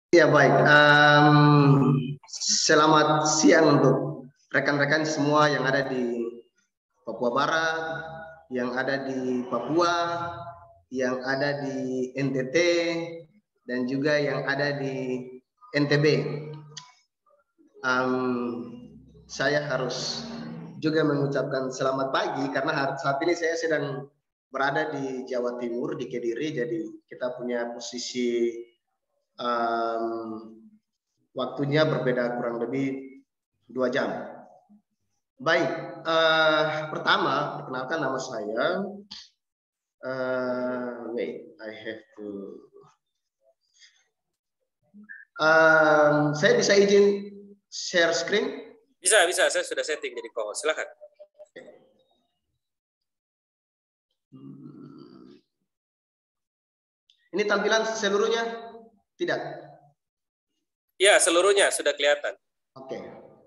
Ya baik, selamat siang untuk rekan-rekan semua yang ada di Papua Barat, yang ada di Papua, yang ada di NTT, dan juga yang ada di NTB. Saya harus juga mengucapkan selamat pagi karena saat ini saya sedang berada di Jawa Timur, di Kediri, jadi kita punya posisi waktunya berbeda kurang lebih 2 jam. Baik, pertama perkenalkan nama saya. Wait, I have to. Saya bisa izin share screen? Bisa. Saya sudah setting jadi co-host. Silakan. Ini tampilan seluruhnya? Tidak? Ya, seluruhnya sudah kelihatan. Oke.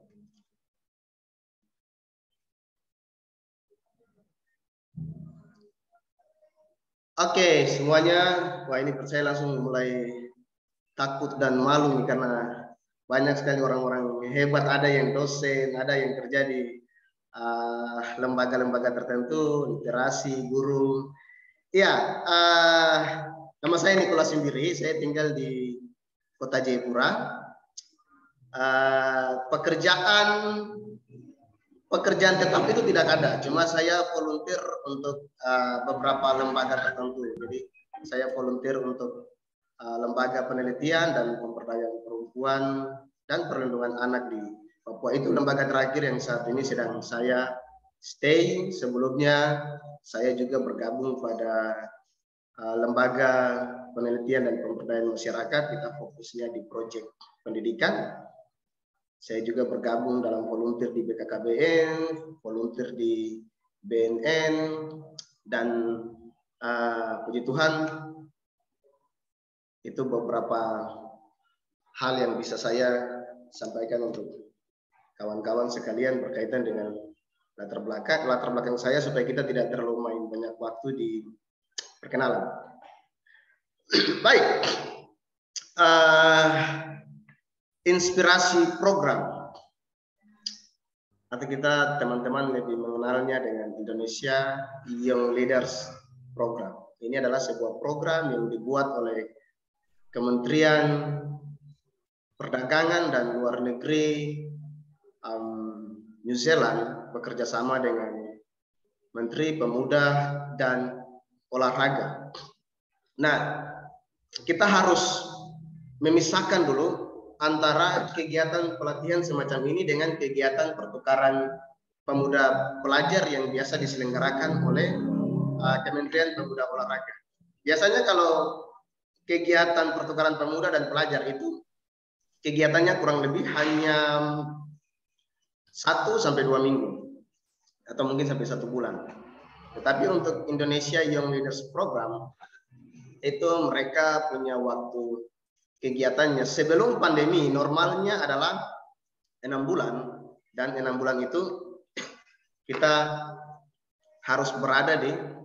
Oke, semuanya. Wah, ini saya langsung mulai takut dan malu nih karena banyak sekali orang-orang hebat. Ada yang dosen, ada yang kerja di lembaga-lembaga tertentu, literasi, guru. Ya, nama saya Nicholas Simbiri. Saya tinggal di Kota Jayapura. Pekerjaan tetap itu tidak ada, cuma saya volunteer untuk beberapa lembaga tertentu. Jadi saya volunteer untuk lembaga penelitian dan pemberdayaan perempuan dan perlindungan anak di Papua. Itu lembaga terakhir yang saat ini sedang saya stay. Sebelumnya saya juga bergabung pada lembaga penelitian dan pemberdayaan masyarakat. Kita fokusnya di proyek pendidikan. Saya juga bergabung dalam volunteer di BKKBN, volunteer di BNN, dan puji Tuhan itu beberapa hal yang bisa saya sampaikan untuk kawan-kawan sekalian berkaitan dengan latar belakang saya supaya kita tidak terlalu main banyak waktu di perkenalan. Baik. Inspirasi program. Nanti kita teman-teman lebih mengenalnya dengan Indonesia Young Leaders Program. Ini adalah sebuah program yang dibuat oleh Kementerian Perdagangan dan Luar Negeri New Zealand bekerja sama dengan Menteri Pemuda dan Olahraga. Nah, kita harus memisahkan dulu antara kegiatan pelatihan semacam ini dengan kegiatan pertukaran pemuda pelajar yang biasa diselenggarakan oleh Kementerian Pemuda Olahraga. Biasanya kalau kegiatan pertukaran pemuda dan pelajar itu kegiatannya kurang lebih hanya 1 sampai 2 minggu atau mungkin sampai 1 bulan. Tetapi untuk Indonesia Young Leaders Program itu mereka punya waktu kegiatannya sebelum pandemi normalnya adalah 6 bulan, dan 6 bulan itu kita harus berada di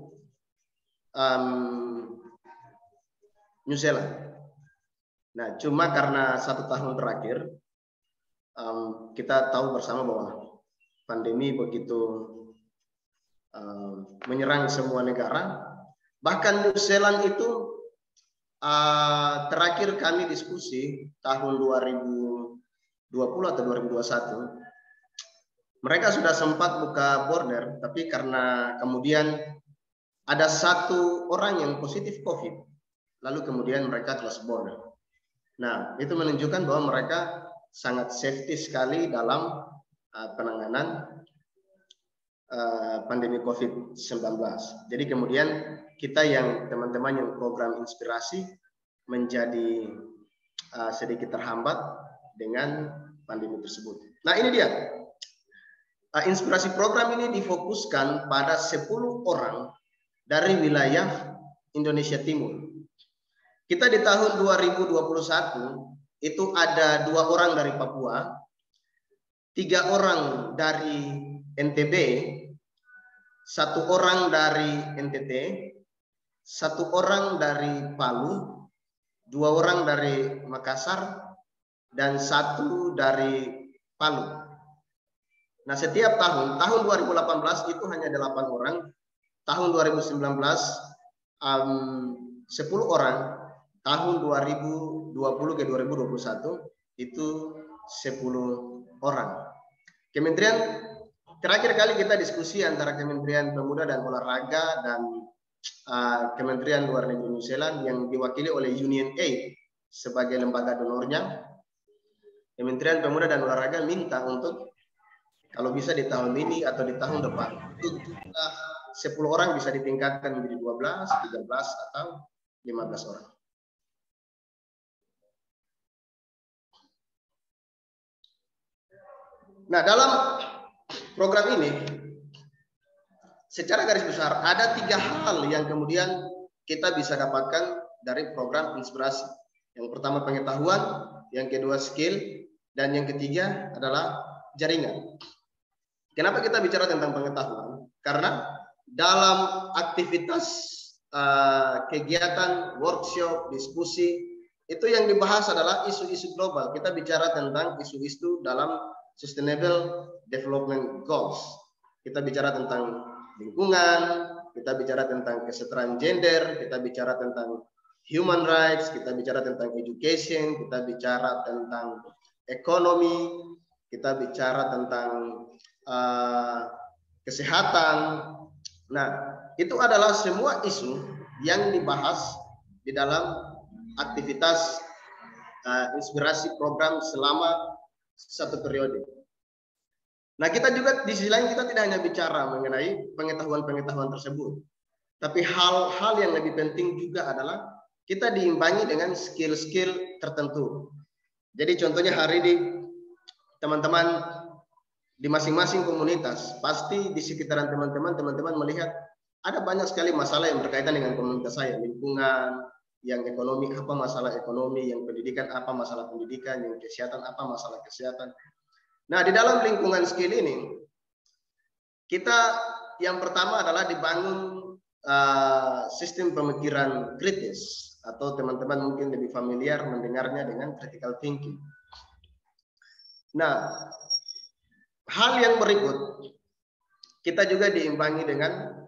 New Zealand. Nah, cuma karena 1 tahun terakhir kita tahu bersama bahwa pandemi begitu menyerang semua negara, bahkan New Zealand itu terakhir kami diskusi tahun 2020 atau 2021, mereka sudah sempat buka border, tapi karena kemudian ada 1 orang yang positif COVID, lalu kemudian mereka close border. Nah, itu menunjukkan bahwa mereka sangat safety sekali dalam penanganan pandemi COVID-19. Jadi kemudian kita yang teman-teman yang program inspirasi menjadi sedikit terhambat dengan pandemi tersebut. Nah, ini dia. Inspirasi program ini difokuskan pada 10 orang dari wilayah Indonesia Timur. Kita di tahun 2021 itu ada 2 orang dari Papua, 3 orang dari NTB, 1 orang dari NTT, 1 orang dari Palu, 2 orang dari Makassar, dan 1 dari Palu. Nah, setiap tahun 2018 itu hanya 8 orang, tahun 2019 10 orang, tahun 2020 ke 2021 itu 10 orang. Kementerian, terakhir kali kita diskusi antara Kementerian Pemuda dan Olahraga dan Kementerian Luar Negeri New Zealand yang diwakili oleh Union Aid sebagai lembaga donornya. Kementerian Pemuda dan Olahraga minta untuk kalau bisa di tahun ini atau di tahun depan itu 10 orang bisa ditingkatkan menjadi 12, 13 atau 15 orang. Nah, dalam program ini secara garis besar ada 3 hal yang kemudian kita bisa dapatkan dari program inspirasi. Yang pertama pengetahuan, yang kedua skill, dan yang ketiga adalah jaringan. Kenapa kita bicara tentang pengetahuan? Karena dalam aktivitas kegiatan, workshop, diskusi, itu yang dibahas adalah isu-isu global. Kita bicara tentang isu-isu dalam Sustainable Development Goals. Kita bicara tentang lingkungan, kita bicara tentang kesetaraan gender, kita bicara tentang human rights, kita bicara tentang education, kita bicara tentang ekonomi, kita bicara tentang kesehatan. Nah, itu adalah semua isu yang dibahas di dalam aktivitas inspirasi program selama 1 periode. Nah, kita juga di sisi lain kita tidak hanya bicara mengenai pengetahuan-pengetahuan tersebut, tapi hal-hal yang lebih penting juga adalah kita diimbangi dengan skill-skill tertentu. Jadi contohnya hari ini teman-teman di masing-masing komunitas, pasti di sekitaran teman-teman melihat ada banyak sekali masalah yang berkaitan dengan komunitas saya, lingkungan, yang ekonomi apa masalah ekonomi, yang pendidikan apa masalah pendidikan, yang kesehatan apa masalah kesehatan. Nah, di dalam lingkungan skill ini, kita yang pertama adalah dibangun sistem pemikiran kritis, atau teman-teman mungkin lebih familiar mendengarnya dengan critical thinking. Nah, hal yang berikut, kita juga diimbangi dengan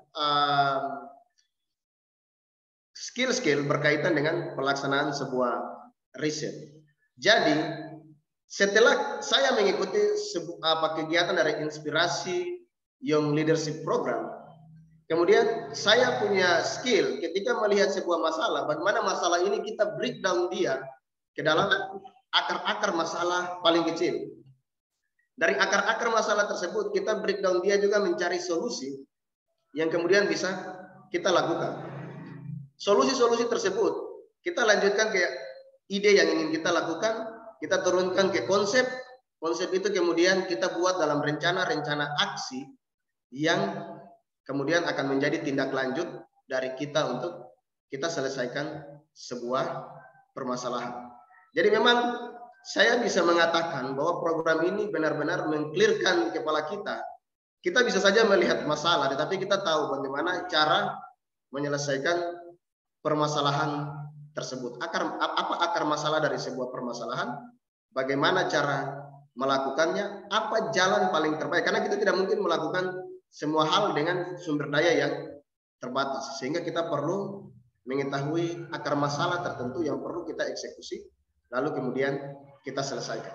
skill-skill berkaitan dengan pelaksanaan sebuah riset. Jadi, setelah saya mengikuti kegiatan dari inspirasi Young Leadership Program, kemudian saya punya skill ketika melihat sebuah masalah, bagaimana masalah ini kita breakdown dia ke dalam akar-akar masalah paling kecil. Dari akar-akar masalah tersebut, kita breakdown dia juga mencari solusi yang kemudian bisa kita lakukan. Solusi-solusi tersebut, kita lanjutkan ke ide yang ingin kita lakukan, kita turunkan ke konsep. Konsep itu kemudian kita buat dalam rencana-rencana aksi yang kemudian akan menjadi tindak lanjut dari kita untuk kita selesaikan sebuah permasalahan. Jadi memang saya bisa mengatakan bahwa program ini benar-benar meng-clearkan kepala kita. Kita bisa saja melihat masalah, tetapi kita tahu bagaimana cara menyelesaikan permasalahan tersebut. Apa akar masalah dari sebuah permasalahan? Bagaimana cara melakukannya? Apa jalan paling terbaik? Karena kita tidak mungkin melakukan semua hal dengan sumber daya yang terbatas, sehingga kita perlu mengetahui akar masalah tertentu yang perlu kita eksekusi, lalu kemudian kita selesaikan.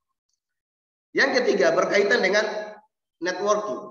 Yang ketiga berkaitan dengan networking.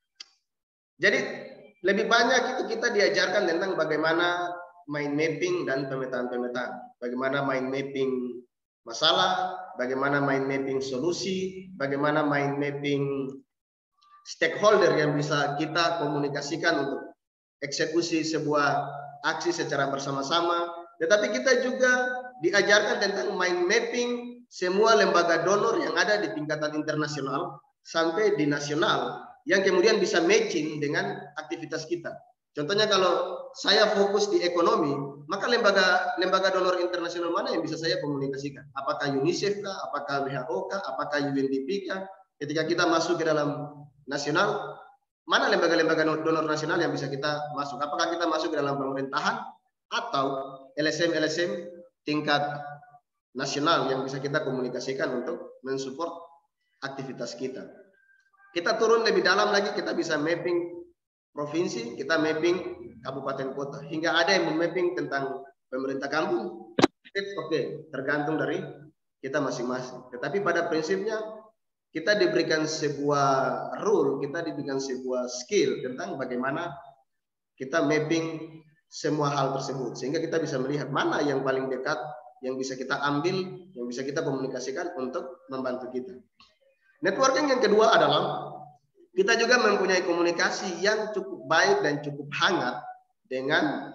Jadi lebih banyak itu kita diajarkan tentang bagaimana mind mapping dan pemetaan-pemetaan, bagaimana mind mapping masalah, bagaimana mind mapping solusi, bagaimana mind mapping stakeholder yang bisa kita komunikasikan untuk eksekusi sebuah aksi secara bersama-sama. Tetapi kita juga diajarkan tentang mind mapping semua lembaga donor yang ada di tingkatan internasional sampai di nasional, yang kemudian bisa matching dengan aktivitas kita. Contohnya kalau saya fokus di ekonomi, maka lembaga donor internasional mana yang bisa saya komunikasikan? Apakah UNICEF kah? Apakah WHO kah? Apakah UNDP kah? Ketika kita masuk ke dalam nasional, mana lembaga-lembaga donor nasional yang bisa kita masuk? Apakah kita masuk ke dalam pemerintahan atau LSM-LSM tingkat nasional yang bisa kita komunikasikan untuk mensupport aktivitas kita. Kita turun lebih dalam lagi, kita bisa mapping provinsi, kita mapping kabupaten kota, hingga ada yang memapping tentang pemerintah kampung. Oke, tergantung dari kita masing-masing. Tetapi pada prinsipnya kita diberikan sebuah rule, kita diberikan sebuah skill tentang bagaimana kita mapping semua hal tersebut, sehingga kita bisa melihat mana yang paling dekat, yang bisa kita ambil, yang bisa kita komunikasikan untuk membantu kita. Networking yang kedua adalah kita juga mempunyai komunikasi yang cukup baik dan cukup hangat dengan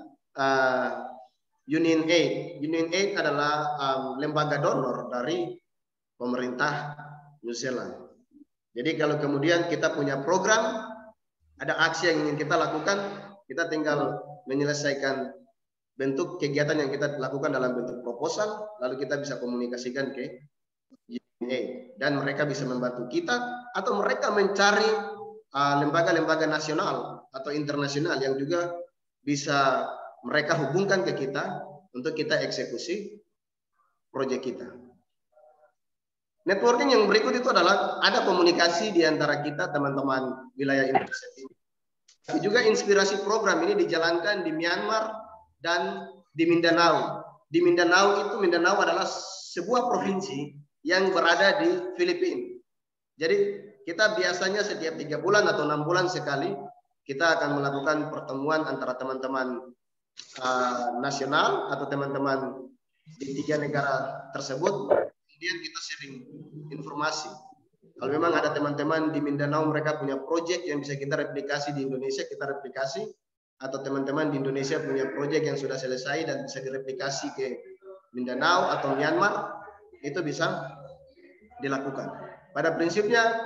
Union Aid. Union Aid adalah lembaga donor dari pemerintah New Zealand. Jadi kalau kemudian kita punya program, ada aksi yang ingin kita lakukan, kita tinggal menyelesaikan bentuk kegiatan yang kita lakukan dalam bentuk proposal, lalu kita bisa komunikasikan ke dan mereka bisa membantu kita, atau mereka mencari lembaga-lembaga nasional atau internasional yang juga bisa mereka hubungkan ke kita untuk kita eksekusi proyek kita. Networking yang berikut itu adalah ada komunikasi di antara kita teman-teman wilayah Indonesia Timur. Tapi juga inspirasi program ini dijalankan di Myanmar dan di Mindanao. Di Mindanao itu, Mindanao adalah sebuah provinsi yang berada di Filipina. Jadi kita biasanya setiap 3 bulan atau 6 bulan sekali kita akan melakukan pertemuan antara teman-teman nasional atau teman-teman di 3 negara tersebut. Kemudian kita sharing informasi. Kalau memang ada teman-teman di Mindanao mereka punya proyek yang bisa kita replikasi di Indonesia, kita replikasi. Atau teman-teman di Indonesia punya proyek yang sudah selesai dan bisa direplikasi ke Mindanao atau Myanmar, itu bisa dilakukan. Pada prinsipnya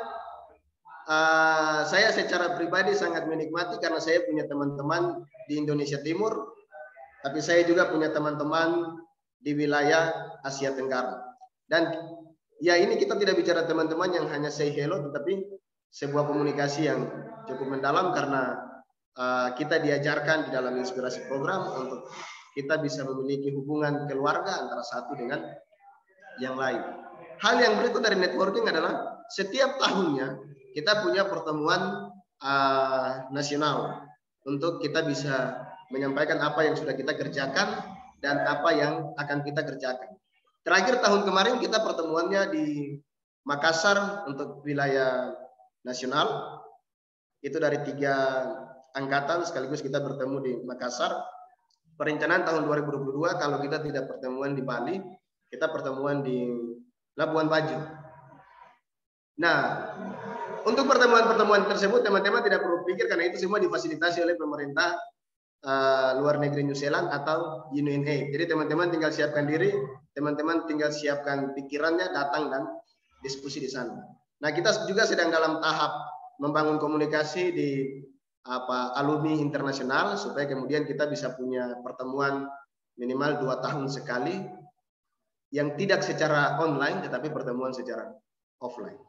saya secara pribadi sangat menikmati karena saya punya teman-teman di Indonesia Timur, tapi saya juga punya teman-teman di wilayah Asia Tenggara. Dan ya ini kita tidak bicara teman-teman yang hanya say hello, tetapi sebuah komunikasi yang cukup mendalam karena kita diajarkan di dalam inspirasi program untuk kita bisa memiliki hubungan keluarga antara satu dengan yang lain. Hal yang berikut dari networking adalah setiap tahunnya kita punya pertemuan nasional untuk kita bisa menyampaikan apa yang sudah kita kerjakan dan apa yang akan kita kerjakan. Terakhir tahun kemarin kita pertemuannya di Makassar untuk wilayah nasional. Itu dari 3 angkatan sekaligus kita bertemu di Makassar. Perencanaan tahun 2022 kalau kita tidak pertemuan di Bali, kita pertemuan di Labuan Bajo. Nah, untuk pertemuan-pertemuan tersebut teman-teman tidak perlu pikir karena itu semua difasilitasi oleh pemerintah luar negeri New Zealand atau Union Aid. Jadi teman-teman tinggal siapkan diri, teman-teman tinggal siapkan pikirannya, datang dan diskusi di sana. Nah, kita juga sedang dalam tahap membangun komunikasi di alumni internasional supaya kemudian kita bisa punya pertemuan minimal 2 tahun sekali yang tidak secara online tetapi pertemuan secara offline.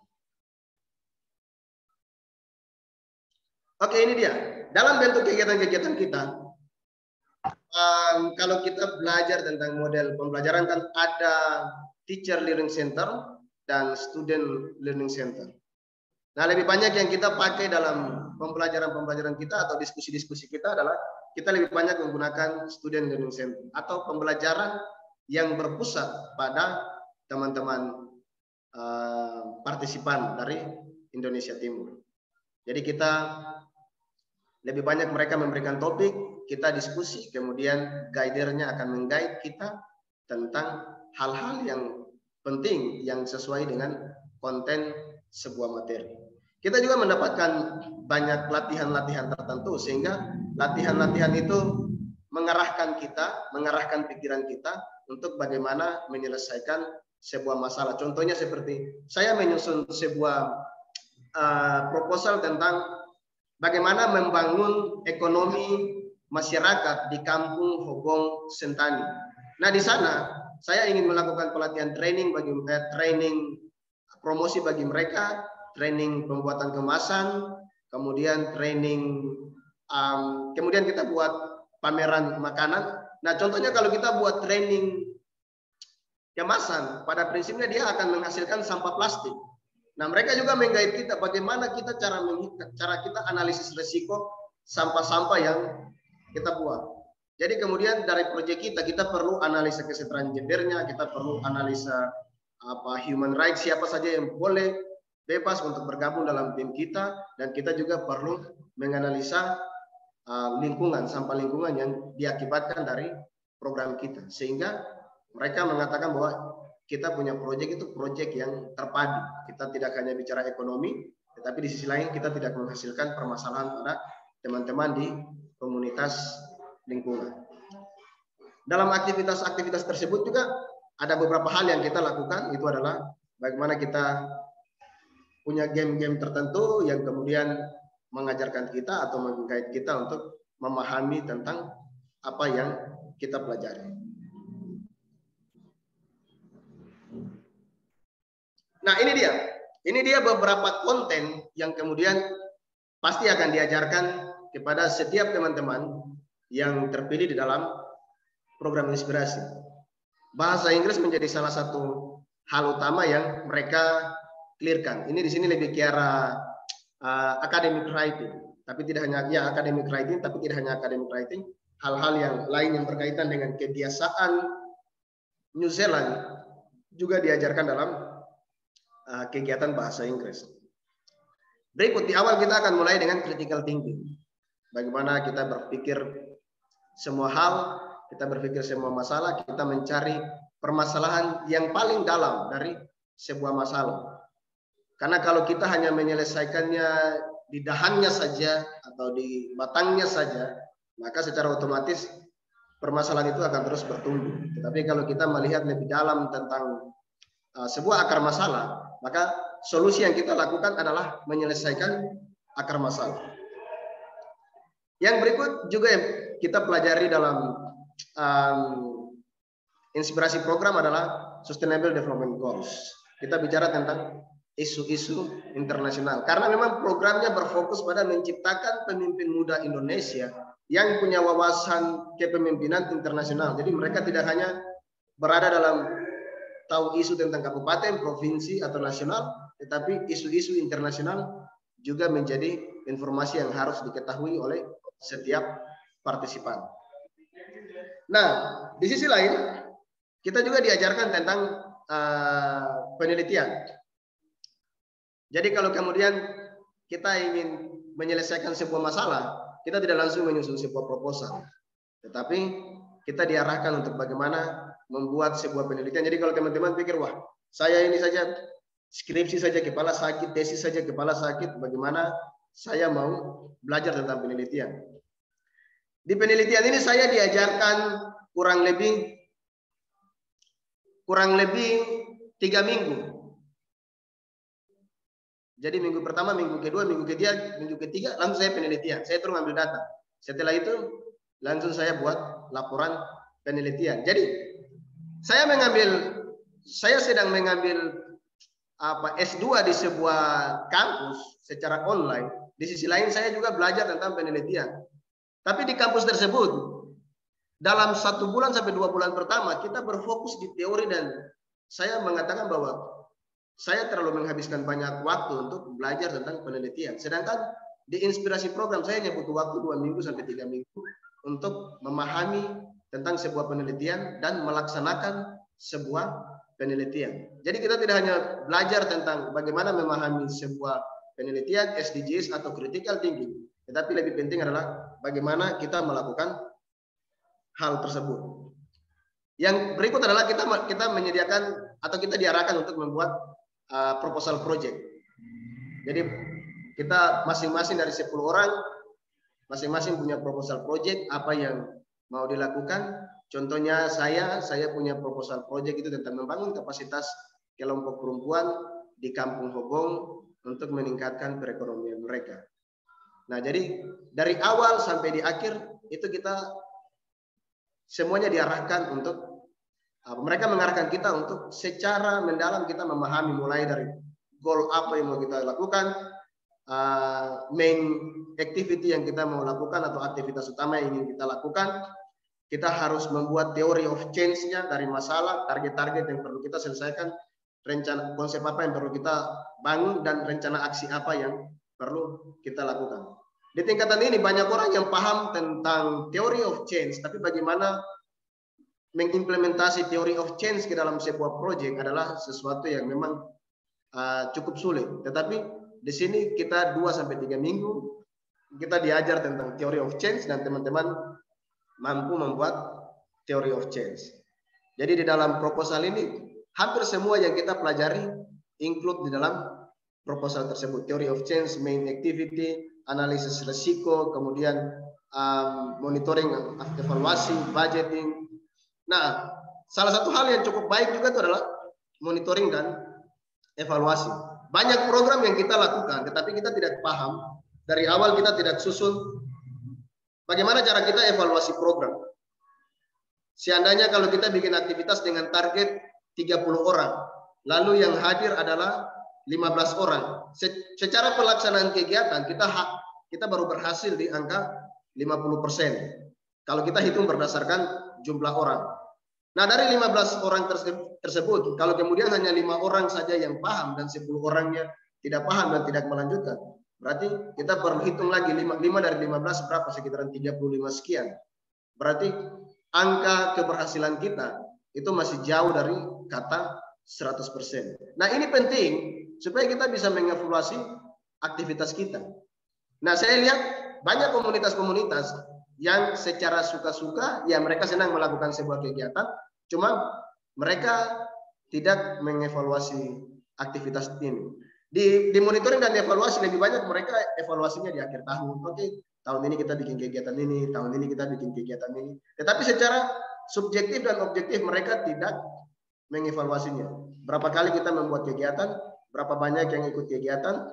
Oke, ini dia. Dalam bentuk kegiatan-kegiatan kita, kalau kita belajar tentang model pembelajaran kan ada teacher learning center dan student learning center. Nah, lebih banyak yang kita pakai dalam pembelajaran kita atau diskusi-diskusi kita adalah kita lebih banyak menggunakan student learning center atau pembelajaran yang berpusat pada teman-teman partisipan dari Indonesia Timur. Jadi kita lebih banyak mereka memberikan topik, kita diskusi, kemudian guidernya akan meng-guide kita tentang hal-hal yang penting yang sesuai dengan konten sebuah materi. Kita juga mendapatkan banyak latihan-latihan tertentu sehingga latihan-latihan itu mengarahkan kita, mengarahkan pikiran kita untuk bagaimana menyelesaikan sebuah masalah. Contohnya seperti saya menyusun sebuah proposal tentang bagaimana membangun ekonomi masyarakat di kampung Hobong Sentani. Nah, di sana saya ingin melakukan pelatihan training promosi bagi mereka, training pembuatan kemasan, kemudian training kemudian kita buat pameran makanan. Nah, contohnya kalau kita buat training kemasan, pada prinsipnya dia akan menghasilkan sampah plastik. Nah, mereka juga menggait kita bagaimana kita cara kita analisis risiko sampah-sampah yang kita buat. Jadi kemudian dari proyek kita perlu analisa kesetaraan gendernya, kita perlu analisa human rights, siapa saja yang boleh bebas untuk bergabung dalam tim kita, dan kita juga perlu menganalisa lingkungan, sampah lingkungan yang diakibatkan dari program kita, sehingga mereka mengatakan bahwa kita punya proyek itu proyek yang terpadu. Kita tidak hanya bicara ekonomi, tetapi di sisi lain kita tidak menghasilkan permasalahan pada teman-teman di komunitas lingkungan. Dalam aktivitas-aktivitas tersebut juga ada beberapa hal yang kita lakukan, itu adalah bagaimana kita punya game-game tertentu yang kemudian mengajarkan kita atau menggait kita untuk memahami tentang apa yang kita pelajari. Nah, ini dia beberapa konten yang kemudian pasti akan diajarkan kepada setiap teman-teman yang terpilih di dalam program inspirasi. Bahasa Inggris menjadi salah satu hal utama yang mereka clearkan. Ini di sini lebih ke arah academic writing, tapi tidak hanya academic writing, tapi tidak hanya academic writing, hal-hal yang lain yang berkaitan dengan kebiasaan New Zealand juga diajarkan dalam kegiatan bahasa Inggris. Berikut di awal kita akan mulai dengan critical thinking. Bagaimana kita berpikir semua hal, kita berpikir semua masalah, kita mencari permasalahan yang paling dalam dari sebuah masalah. Karena kalau kita hanya menyelesaikannya di dahannya saja atau di batangnya saja, maka secara otomatis permasalahan itu akan terus bertumbuh. Tetapi kalau kita melihat lebih dalam tentang sebuah akar masalah, maka solusi yang kita lakukan adalah menyelesaikan akar masalah. Yang berikut juga yang kita pelajari dalam inspirasi program adalah Sustainable Development Goals. Kita bicara tentang isu-isu internasional. Karena memang programnya berfokus pada menciptakan pemimpin muda Indonesia yang punya wawasan kepemimpinan internasional. Jadi mereka tidak hanya berada dalam tahu isu tentang kabupaten, provinsi, atau nasional, tetapi isu-isu internasional juga menjadi informasi yang harus diketahui oleh setiap partisipan. Nah, di sisi lain, kita juga diajarkan tentang penelitian. Jadi kalau kemudian kita ingin menyelesaikan sebuah masalah, kita tidak langsung menyusun sebuah proposal, tetapi kita diarahkan untuk bagaimana membuat sebuah penelitian. Jadi kalau teman-teman pikir, wah, saya ini saja skripsi saja kepala sakit, tesis saja kepala sakit, bagaimana saya mau belajar tentang penelitian? Di penelitian ini saya diajarkan kurang lebih 3 minggu. Jadi minggu pertama, minggu kedua, minggu ketiga, langsung saya penelitian. Saya terus ambil data. Setelah itu langsung saya buat laporan penelitian. Jadi saya sedang mengambil S2 di sebuah kampus secara online. Di sisi lain saya juga belajar tentang penelitian. Tapi di kampus tersebut, dalam 1 bulan sampai 2 bulan pertama, kita berfokus di teori dan saya mengatakan bahwa saya terlalu menghabiskan banyak waktu untuk belajar tentang penelitian. Sedangkan di inspirasi program saya hanya butuh waktu 2 minggu sampai 3 minggu untuk memahami tentang sebuah penelitian dan melaksanakan sebuah penelitian. Jadi kita tidak hanya belajar tentang bagaimana memahami sebuah penelitian, SDGs atau critical thinking, tetapi lebih penting adalah bagaimana kita melakukan hal tersebut. Yang berikut adalah kita menyediakan atau kita diarahkan untuk membuat proposal project. Jadi kita masing-masing dari 10 orang, masing-masing punya proposal project apa yang mau dilakukan. Contohnya saya punya proposal project itu tentang membangun kapasitas kelompok perempuan di Kampung Hobong untuk meningkatkan perekonomian mereka. Nah, jadi dari awal sampai di akhir itu kita semuanya diarahkan untuk mereka mengarahkan kita untuk secara mendalam kita memahami mulai dari goal apa yang mau kita lakukan, main activity yang kita mau lakukan atau aktivitas utama yang ingin kita lakukan, kita harus membuat teori of change-nya dari masalah, target-target yang perlu kita selesaikan, rencana konsep apa yang perlu kita bangun, dan rencana aksi apa yang perlu kita lakukan. Di tingkatan ini banyak orang yang paham tentang teori of change, tapi bagaimana mengimplementasi teori of change ke dalam sebuah proyek adalah sesuatu yang memang cukup sulit. Tetapi di sini kita 2-3 minggu kita diajar tentang teori of change dan teman-teman mampu membuat teori of change. Jadi di dalam proposal ini hampir semua yang kita pelajari include di dalam proposal tersebut. Theory of change, main activity, analisis risiko, kemudian monitoring, evaluasi, budgeting. Nah, salah satu hal yang cukup baik juga itu adalah monitoring dan evaluasi. Banyak program yang kita lakukan, tetapi kita tidak paham. Dari awal kita tidak susun bagaimana cara kita evaluasi program. Seandainya kalau kita bikin aktivitas dengan target 30 orang, lalu yang hadir adalah 15 orang. Secara pelaksanaan kegiatan kita baru berhasil di angka 50%. Kalau kita hitung berdasarkan jumlah orang. Nah, dari 15 orang tersebut, kalau kemudian hanya 5 orang saja yang paham dan 10 orangnya tidak paham dan tidak melanjutkan, berarti kita perlu hitung lagi 5 dari 15 berapa, sekitaran 35 sekian. Berarti angka keberhasilan kita itu masih jauh dari kata 100%. Nah, ini penting supaya kita bisa mengevaluasi aktivitas kita. Nah, saya lihat banyak komunitas-komunitas yang secara suka-suka, ya mereka senang melakukan sebuah kegiatan, cuma mereka tidak mengevaluasi aktivitas ini. Di monitoring dan evaluasi lebih banyak mereka evaluasinya di akhir tahun. Oke, tahun ini kita bikin kegiatan ini, tahun ini kita bikin kegiatan ini. Tetapi secara subjektif dan objektif mereka tidak mengevaluasinya. Berapa kali kita membuat kegiatan, berapa banyak yang ikut kegiatan,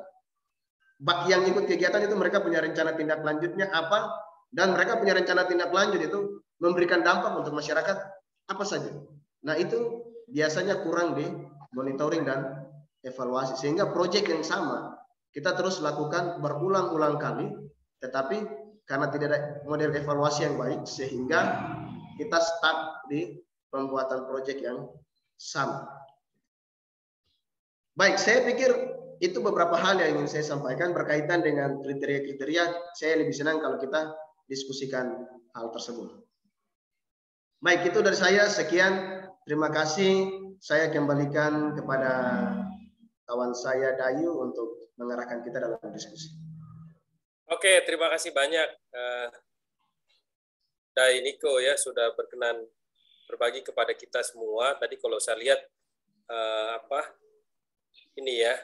yang ikut kegiatan itu mereka punya rencana tindak lanjutnya apa, dan mereka punya rencana tindak lanjut itu memberikan dampak untuk masyarakat apa saja. Nah, itu biasanya kurang di monitoring dan evaluasi, sehingga proyek yang sama kita terus lakukan berulang-ulang kali, tetapi karena tidak ada model evaluasi yang baik, sehingga kita stuck di pembuatan proyek yang sama. Baik, saya pikir itu beberapa hal yang ingin saya sampaikan berkaitan dengan kriteria-kriteria. Saya lebih senang kalau kita diskusikan hal tersebut. Baik, itu dari saya. Sekian. Terima kasih. Saya kembalikan kepada kawan saya Dayu untuk mengarahkan kita dalam diskusi. Oke, terima kasih banyak Dai Niko ya sudah berkenan berbagi kepada kita semua. Tadi kalau saya lihat ini ya.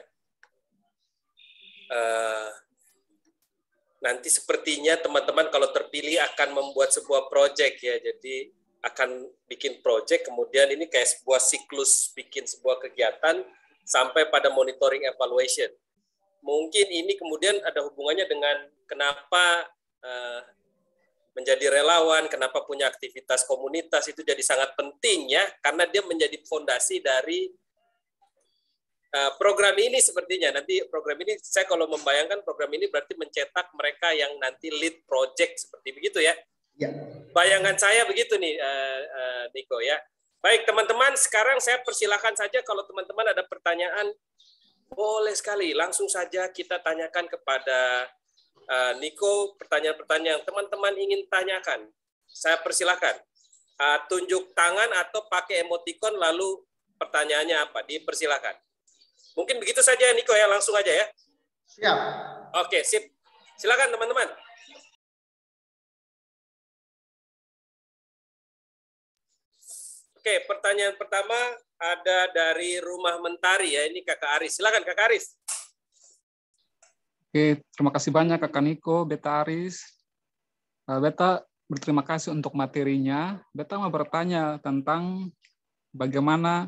Nanti sepertinya teman-teman kalau terpilih akan membuat sebuah proyek ya, jadi akan bikin proyek, kemudian ini kayak sebuah siklus bikin sebuah kegiatan sampai pada monitoring evaluation. Mungkin ini kemudian ada hubungannya dengan kenapa menjadi relawan, kenapa punya aktivitas komunitas itu jadi sangat penting ya, karena dia menjadi fondasi dari program ini sepertinya. Nanti program ini, saya kalau membayangkan program ini berarti mencetak mereka yang nanti lead project, seperti begitu ya. Ya. Bayangan saya begitu nih, Niko ya. Baik teman-teman, sekarang saya persilahkan saja kalau teman-teman ada pertanyaan, boleh sekali, langsung saja kita tanyakan kepada Niko, pertanyaan-pertanyaan yang teman-teman ingin tanyakan. Saya persilahkan. Tunjuk tangan atau pakai emoticon, lalu pertanyaannya apa, dipersilahkan. Mungkin begitu saja Niko ya, langsung aja ya. Siap. Oke, sip. Silakan teman-teman. Oke, pertanyaan pertama ada dari Rumah Mentari ya, ini Kakak Aris. Silakan Kakak Aris. Oke, terima kasih banyak Kakak Niko, Beta Aris. Beta berterima kasih untuk materinya. Beta mau bertanya tentang bagaimana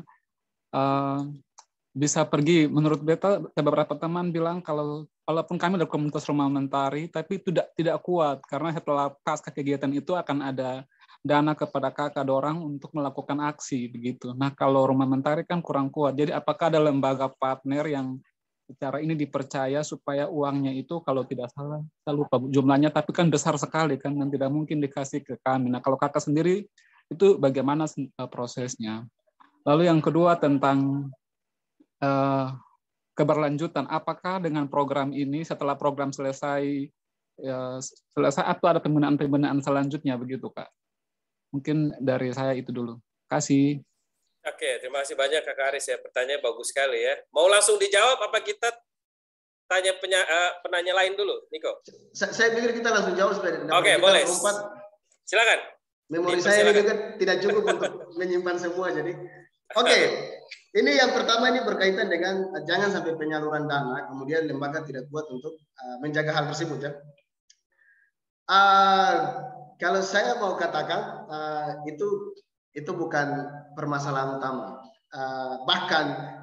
bisa pergi. Menurut Beta, beberapa teman bilang kalau walaupun kami dari komunitas Rumah Mentari, tapi tidak kuat karena setelah pasca kegiatan itu akan ada dana kepada kakak dorang untuk melakukan aksi begitu. Nah, kalau Rumah Mentari kan kurang kuat. Jadi apakah ada lembaga partner yang secara ini dipercaya supaya uangnya itu kalau tidak salah, saya lupa jumlahnya, tapi kan besar sekali kan dan tidak mungkin dikasih ke kami. Nah, kalau kakak sendiri itu bagaimana prosesnya? Lalu yang kedua tentang keberlanjutan, apakah dengan program ini setelah program selesai atau ada pembinaan selanjutnya begitu Kak? Mungkin dari saya itu dulu. Kasih. Oke, terima kasih banyak Kak Aris ya. Pertanyaan bagus sekali ya. Mau langsung dijawab apa kita tanya penanya lain dulu, Niko? Saya pikir kita langsung jawab supaya Oke, boleh. Silakan. Memori saya ini tidak cukup untuk menyimpan semua, jadi oke. Ini yang pertama ini berkaitan dengan jangan sampai penyaluran dana, kemudian lembaga tidak kuat untuk menjaga hal tersebut ya. Kalau saya mau katakan itu bukan permasalahan utama. Bahkan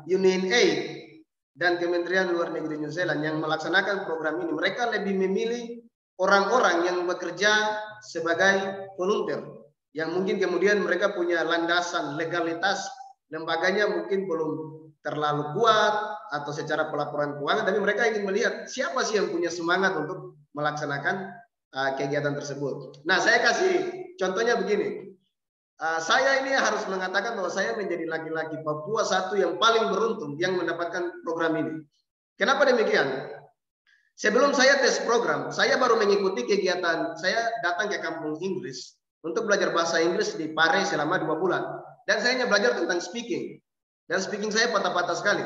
UNAID dan Kementerian Luar Negeri New Zealand yang melaksanakan program ini, mereka lebih memilih orang-orang yang bekerja sebagai volunteer, yang mungkin kemudian mereka punya landasan legalitas lembaganya mungkin belum terlalu kuat atau secara pelaporan keuangan, tapi mereka ingin melihat siapa sih yang punya semangat untuk melaksanakan kegiatan tersebut. Nah, saya kasih contohnya begini. Saya ini harus mengatakan bahwa saya menjadi laki-laki Papua satu yang paling beruntung yang mendapatkan program ini. Kenapa demikian? Sebelum saya tes program, saya baru mengikuti kegiatan. Saya datang ke kampung Inggris untuk belajar bahasa Inggris di Pare selama 2 bulan. Dan saya hanya belajar tentang speaking. Dan speaking saya patah-patah sekali.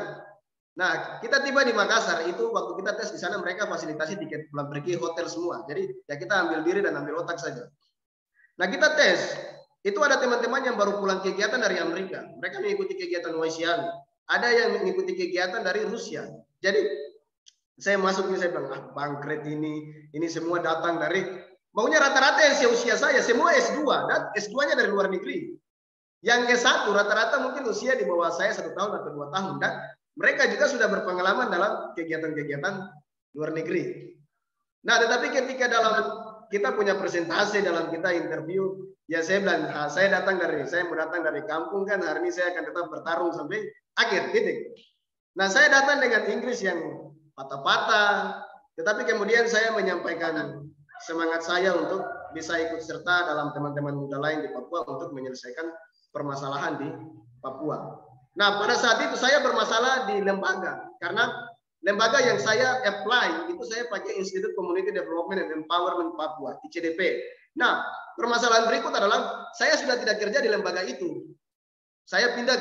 Nah, kita tiba di Makassar, itu waktu kita tes di sana mereka fasilitasi tiket pulang pergi, hotel semua. Jadi ya kita ambil diri dan ambil otak saja. Nah, kita tes. Itu ada teman-teman yang baru pulang kegiatan dari Amerika. Mereka mengikuti kegiatan YCAN. Ada yang mengikuti kegiatan dari Rusia. Jadi saya masuk ini, saya bilang, bangkret ini semua datang dari, maunya rata-rata yang seusia saya, semua S2, dan S2-nya dari luar negeri. Yang S1 rata-rata mungkin usia di bawah saya 1 tahun atau 2 tahun, dan mereka juga sudah berpengalaman dalam kegiatan-kegiatan luar negeri. Nah, tetapi ketika kita punya presentasi, dalam kita interview, ya saya bilang, saya mau datang dari kampung kan, hari ini saya akan tetap bertarung sampai akhir titik. Nah, saya datang dengan Inggris yang patah-patah, tetapi kemudian saya menyampaikan semangat saya untuk bisa ikut serta dalam teman-teman muda lain di Papua untuk menyelesaikan permasalahan di Papua. Nah, pada saat itu saya bermasalah di lembaga, karena lembaga yang saya apply itu saya pakai Institute Community Development and Empowerment Papua, ICDP. Nah, permasalahan berikut adalah saya sudah tidak kerja di lembaga itu. Saya pindah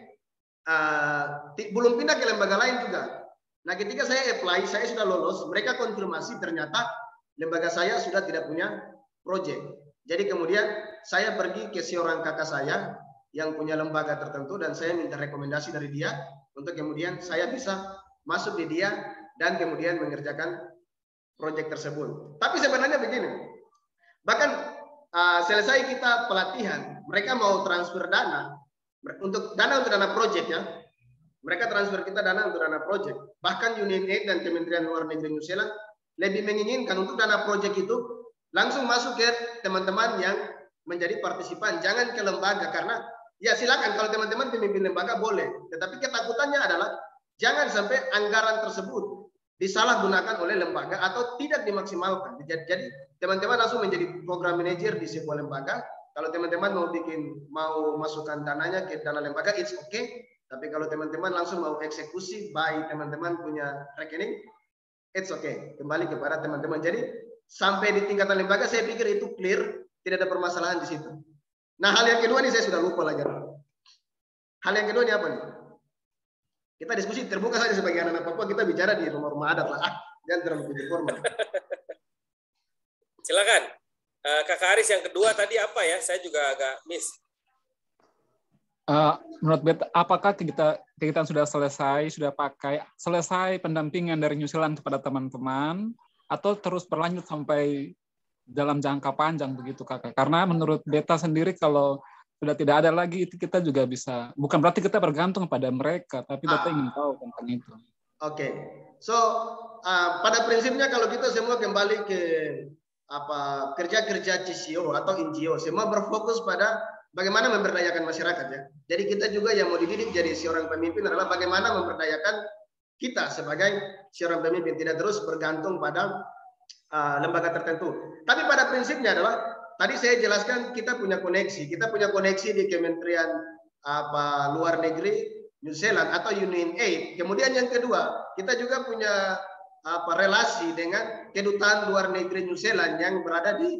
belum pindah ke lembaga lain juga. Nah, ketika saya apply, saya sudah lolos, mereka konfirmasi ternyata lembaga saya sudah tidak punya proyek. Jadi kemudian saya pergi ke seorang kakak saya yang punya lembaga tertentu dan saya minta rekomendasi dari dia untuk kemudian saya bisa masuk di dia dan kemudian mengerjakan proyek tersebut. Tapi sebenarnya begini, bahkan selesai kita pelatihan, mereka mau transfer dana untuk dana proyek ya. Mereka transfer kita dana untuk dana proyek. Bahkan UNAID dan Kementerian Luar Negeri New Zealand lebih menginginkan untuk dana proyek itu langsung masuk ke teman-teman yang menjadi partisipan, jangan ke lembaga, karena ya silakan kalau teman-teman pemimpin lembaga boleh, tetapi ketakutannya adalah jangan sampai anggaran tersebut disalahgunakan oleh lembaga atau tidak dimaksimalkan. Jadi teman-teman langsung menjadi program manager di sebuah lembaga. Kalau teman-teman mau masukkan dananya ke dana lembaga, it's okay. Tapi kalau teman-teman langsung mau eksekusi, baik teman-teman punya rekening, it's okay. Kembali kepada teman-teman. Jadi sampai di tingkatan lembaga saya pikir itu clear, tidak ada permasalahan di situ. Nah, hal yang kedua nih saya sudah lupa lagi. Hal yang kedua ini apa nih? Kita diskusi terbuka saja sebagai anak Papua, kita bicara di rumah-rumah adat lah. Jangan terlalu formal. Silakan. Kakak Aris yang kedua tadi apa ya? Saya juga agak miss. Menurut Beta, apakah kegiatan sudah selesai pendampingan dari New Zealand kepada teman-teman, atau terus berlanjut sampai dalam jangka panjang begitu kakak? Karena menurut Beta sendiri kalau sudah tidak ada lagi itu kita juga bisa, bukan berarti kita bergantung pada mereka, tapi Beta ingin tahu tentang itu. Oke. So pada prinsipnya kalau kita semua kembali ke kerja-kerja CCO atau NGO, semua berfokus pada bagaimana memberdayakan masyarakat ya. Jadi kita juga yang mau dididik jadi seorang pemimpin adalah bagaimana memberdayakan kita sebagai seorang pemimpin, tidak terus bergantung pada lembaga tertentu. Tapi pada prinsipnya adalah tadi saya jelaskan kita punya koneksi di Kementerian Luar Negeri New Zealand atau UNAID. Kemudian yang kedua, kita juga punya relasi dengan kedutaan luar negeri New Zealand yang berada di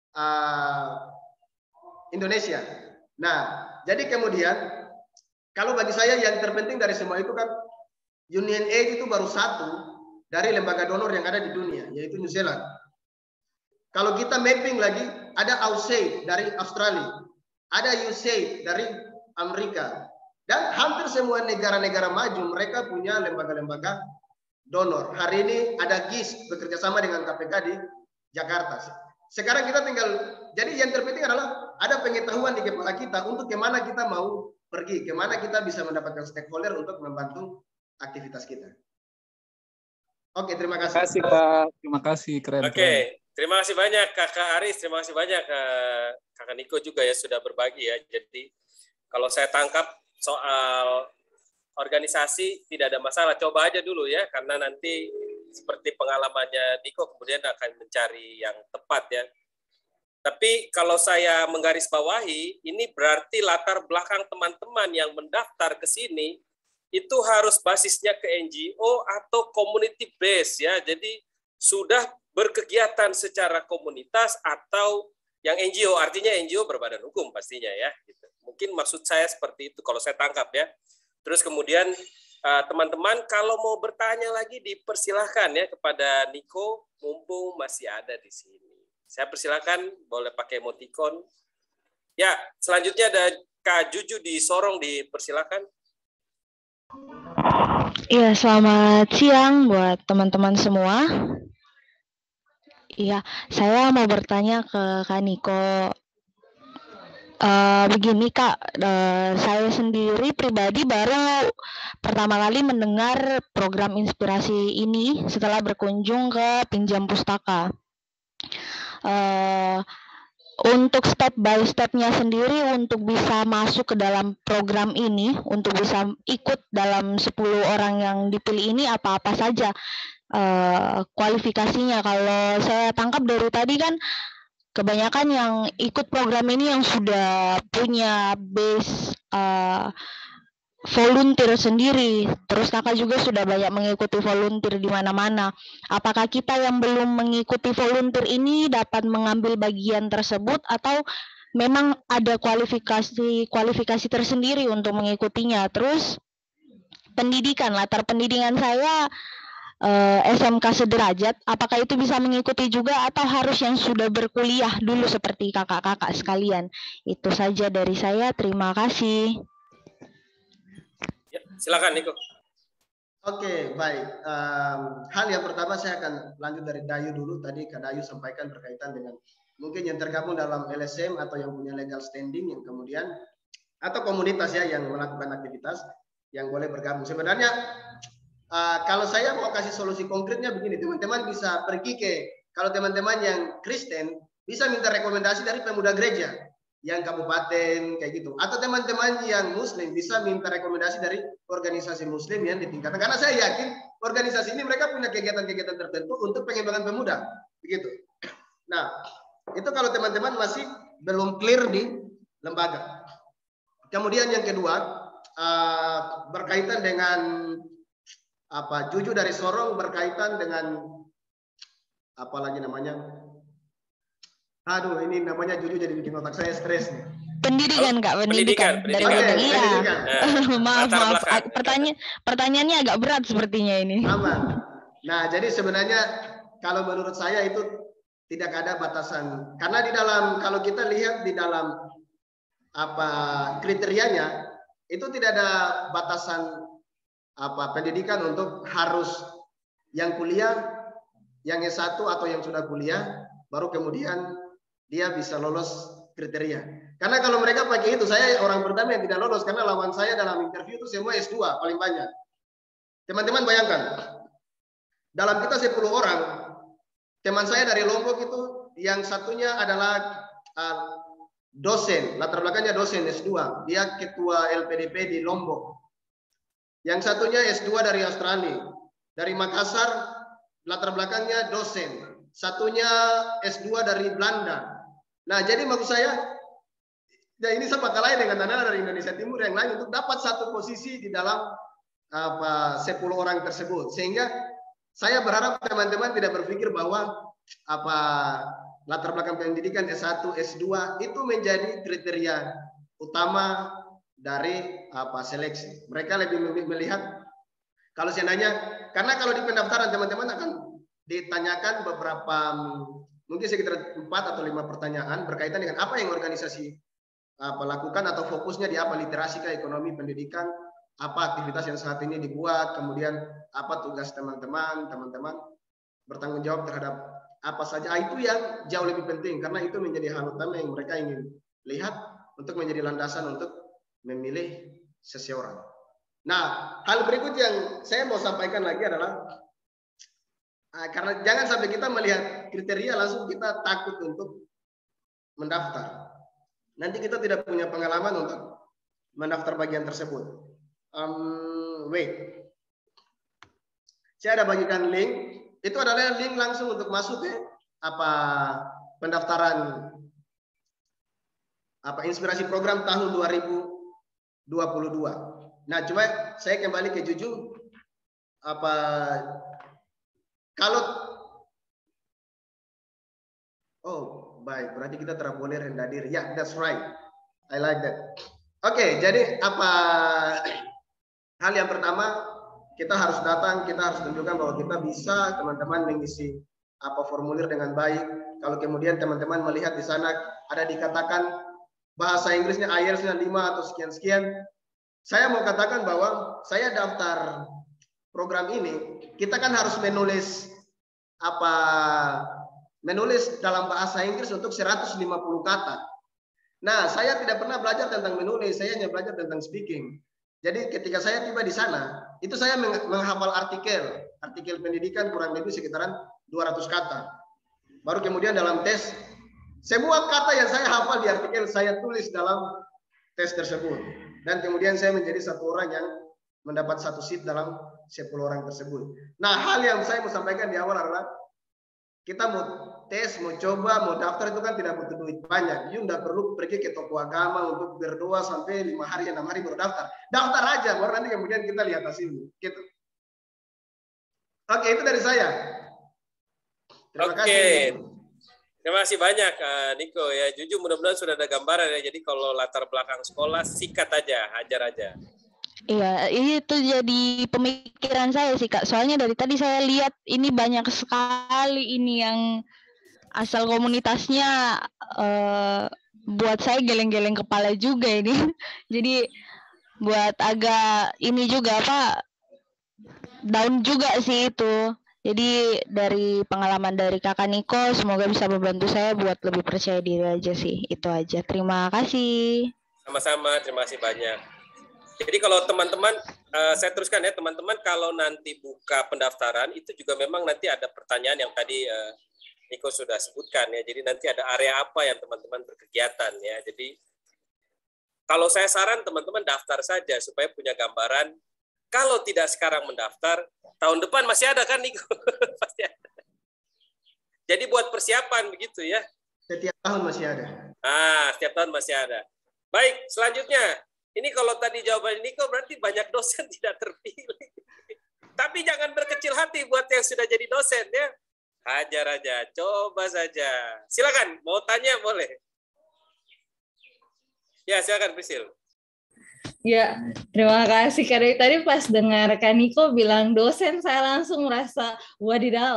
Indonesia. Nah, jadi kemudian kalau bagi saya yang terpenting dari semua itu kan UNAID itu baru satu dari lembaga donor yang ada di dunia, yaitu New Zealand. Kalau kita mapping lagi, ada USAID dari Australia, ada USAID dari Amerika, dan hampir semua negara-negara maju mereka punya lembaga-lembaga donor. Hari ini ada GIS bekerja sama dengan KPK di Jakarta. Sekarang kita tinggal, jadi yang terpenting adalah ada pengetahuan di kepala kita untuk kemana kita mau pergi, kemana kita bisa mendapatkan stakeholder untuk membantu aktivitas kita. Oke, terima kasih. Kak. Terima kasih, keren. Oke, terima kasih banyak Kakak Aris, terima kasih banyak Kakak Niko juga ya sudah berbagi ya. Jadi kalau saya tangkap soal organisasi tidak ada masalah, coba aja dulu ya, karena nanti seperti pengalamannya Niko kemudian akan mencari yang tepat ya. Tapi kalau saya menggarisbawahi, ini berarti latar belakang teman-teman yang mendaftar ke sini itu harus basisnya ke NGO atau community base ya. Jadi sudah berkegiatan secara komunitas atau yang NGO, artinya NGO berbadan hukum pastinya ya. Gitu. Mungkin maksud saya seperti itu kalau saya tangkap ya. Terus kemudian teman-teman kalau mau bertanya lagi dipersilahkan ya kepada Niko, mumpung masih ada di sini. Saya persilahkan, boleh pakai emoticon. Ya, selanjutnya ada Kak Juju di Sorong, dipersilahkan. Iya, selamat siang buat teman-teman semua. Iya, saya mau bertanya ke Kak Niko. Begini Kak, saya sendiri pribadi baru pertama kali mendengar program inspirasi ini setelah berkunjung ke Pinjam Pustaka. Untuk step by step-nya sendiri untuk bisa masuk ke dalam program ini, untuk bisa ikut dalam 10 orang yang dipilih ini apa-apa saja kualifikasinya. Kalau saya tangkap dari tadi kan kebanyakan yang ikut program ini yang sudah punya base volunteer sendiri. Terus kakak juga sudah banyak mengikuti volunteer di mana-mana. Apakah kita yang belum mengikuti volunteer ini dapat mengambil bagian tersebut atau memang ada kualifikasi tersendiri untuk mengikutinya? Terus pendidikan, latar pendidikan saya SMK sederajat, apakah itu bisa mengikuti juga atau harus yang sudah berkuliah dulu seperti kakak-kakak sekalian? Itu saja dari saya, terima kasih. Ya, silakan Niko. Oke, baik. Hal yang pertama saya akan lanjut dari Dayu dulu. Tadi Kak Dayu sampaikan berkaitan dengan mungkin yang tergabung dalam LSM atau yang punya legal standing yang kemudian atau komunitas ya yang melakukan aktivitas yang boleh bergabung. Sebenarnya kalau saya mau kasih solusi konkretnya begini, teman-teman bisa pergi kalau teman-teman yang Kristen bisa minta rekomendasi dari pemuda gereja yang kabupaten kayak gitu, atau teman-teman yang Muslim bisa minta rekomendasi dari organisasi Muslim yang ditingkatkan, karena saya yakin organisasi ini mereka punya kegiatan-kegiatan tertentu untuk pengembangan pemuda begitu. Nah, itu kalau teman-teman masih belum clear di lembaga. Kemudian yang kedua berkaitan dengan Juju dari Sorong berkaitan dengan apa lagi namanya? Aduh, ini namanya Juju jadi bikin otak saya stres nih. Pendidikan Kak, pendidikan. Dari pendidikan. Maaf. Pertanyaannya agak berat sepertinya ini. Aman. Nah, jadi sebenarnya kalau menurut saya itu tidak ada batasan. Karena di dalam, kalau kita lihat di dalam kriterianya itu tidak ada batasan pendidikan untuk harus yang kuliah, yang S1 atau yang sudah kuliah baru kemudian dia bisa lolos kriteria. Karena kalau mereka pakai itu, saya orang pertama yang tidak lolos karena lawan saya dalam interview itu semua S2 paling banyak. Teman-teman bayangkan, dalam kita 10 orang, teman saya dari Lombok itu yang satunya adalah dosen, latar belakangnya dosen S2. Dia ketua LPDP di Lombok. Yang satunya S2 dari Australia. Dari Makassar, latar belakangnya dosen. Satunya S2 dari Belanda. Nah, jadi maksud saya, ya ini sama kalanya dengan anak dari Indonesia Timur yang lain untuk dapat satu posisi di dalam 10 orang tersebut. Sehingga saya berharap teman-teman tidak berpikir bahwa latar belakang pendidikan S1, S2 itu menjadi kriteria utama dari seleksi. Mereka lebih melihat kalau seandainya, karena kalau di pendaftaran teman-teman akan ditanyakan beberapa, mungkin sekitar 4 atau 5 pertanyaan berkaitan dengan apa yang organisasi lakukan atau fokusnya di apa, literasi, ekonomi, pendidikan, apa aktivitas yang saat ini dibuat, kemudian apa tugas teman-teman bertanggung jawab terhadap apa saja. Itu yang jauh lebih penting karena itu menjadi hal utama yang mereka ingin lihat untuk menjadi landasan untuk memilih seseorang. Nah, hal berikut yang saya mau sampaikan lagi adalah karena jangan sampai kita melihat kriteria langsung kita takut untuk mendaftar. Nanti kita tidak punya pengalaman untuk mendaftar bagian tersebut. Saya ada bagikan link. Itu adalah link langsung untuk masuk ke pendaftaran inspirasi program tahun 2022. Nah, coba saya kembali ke Juju. Baik, berarti kita boleh rendah diri. Ya, that's right. I like that. Oke, jadi hal yang pertama, kita harus datang, kita harus tunjukkan bahwa kita bisa, teman-teman mengisi formulir dengan baik. Kalau kemudian teman-teman melihat di sana ada dikatakan bahasa Inggrisnya IELTS-nya 5 atau sekian-sekian, saya mau katakan bahwa saya daftar program ini, kita kan harus menulis dalam bahasa Inggris untuk 150 kata. Nah, saya tidak pernah belajar tentang menulis, saya hanya belajar tentang speaking. Jadi ketika saya tiba di sana, itu saya menghafal artikel pendidikan kurang lebih sekitaran 200 kata. Baru kemudian dalam tes, semua kata yang saya hafal di artikel saya tulis dalam tes tersebut. Dan kemudian saya menjadi satu orang yang mendapat satu seat dalam 10 orang tersebut. Nah, hal yang saya mau sampaikan di awal adalah kita mau tes, mau coba, mau daftar itu kan tidak butuh duit banyak. You tidak perlu pergi ke toko agama untuk berdoa sampai 5 hari, 6 hari baru daftar. Daftar aja, baru nanti kemudian kita lihat hasilnya. Gitu. Oke, itu dari saya. Terima kasih. Terima kasih banyak, Niko. Ya, jujur mudah-mudahan sudah ada gambaran ya. Jadi kalau latar belakang sekolah, sikat aja, hajar aja. Iya, itu jadi pemikiran saya sih, Kak. Soalnya dari tadi saya lihat ini banyak sekali ini yang asal komunitasnya buat saya geleng-geleng kepala juga ini. Jadi buat agak ini juga down juga sih itu. Jadi dari pengalaman dari Kakak Niko, semoga bisa membantu saya buat lebih percaya diri aja sih. Itu aja. Terima kasih. Sama-sama, terima kasih banyak. Jadi kalau teman-teman, saya teruskan ya teman-teman, kalau nanti buka pendaftaran, itu juga memang nanti ada pertanyaan yang tadi Niko sudah sebutkan ya. Jadi nanti ada area apa yang teman-teman berkegiatan ya. Jadi kalau saya saran teman-teman daftar saja supaya punya gambaran. Kalau tidak sekarang mendaftar, tahun depan masih ada kan Niko? Pasti ada. Jadi buat persiapan begitu ya. Setiap tahun masih ada. Setiap tahun masih ada. Baik, selanjutnya. Ini kalau tadi jawaban Niko berarti banyak dosen tidak terpilih. Tapi jangan berkecil hati buat yang sudah jadi dosen ya. Hajar aja, coba saja. Silakan, mau tanya boleh. Ya, silakan Prisil. Ya, terima kasih. Karena tadi pas dengar Kak Niko bilang dosen, saya langsung merasa wadidaw.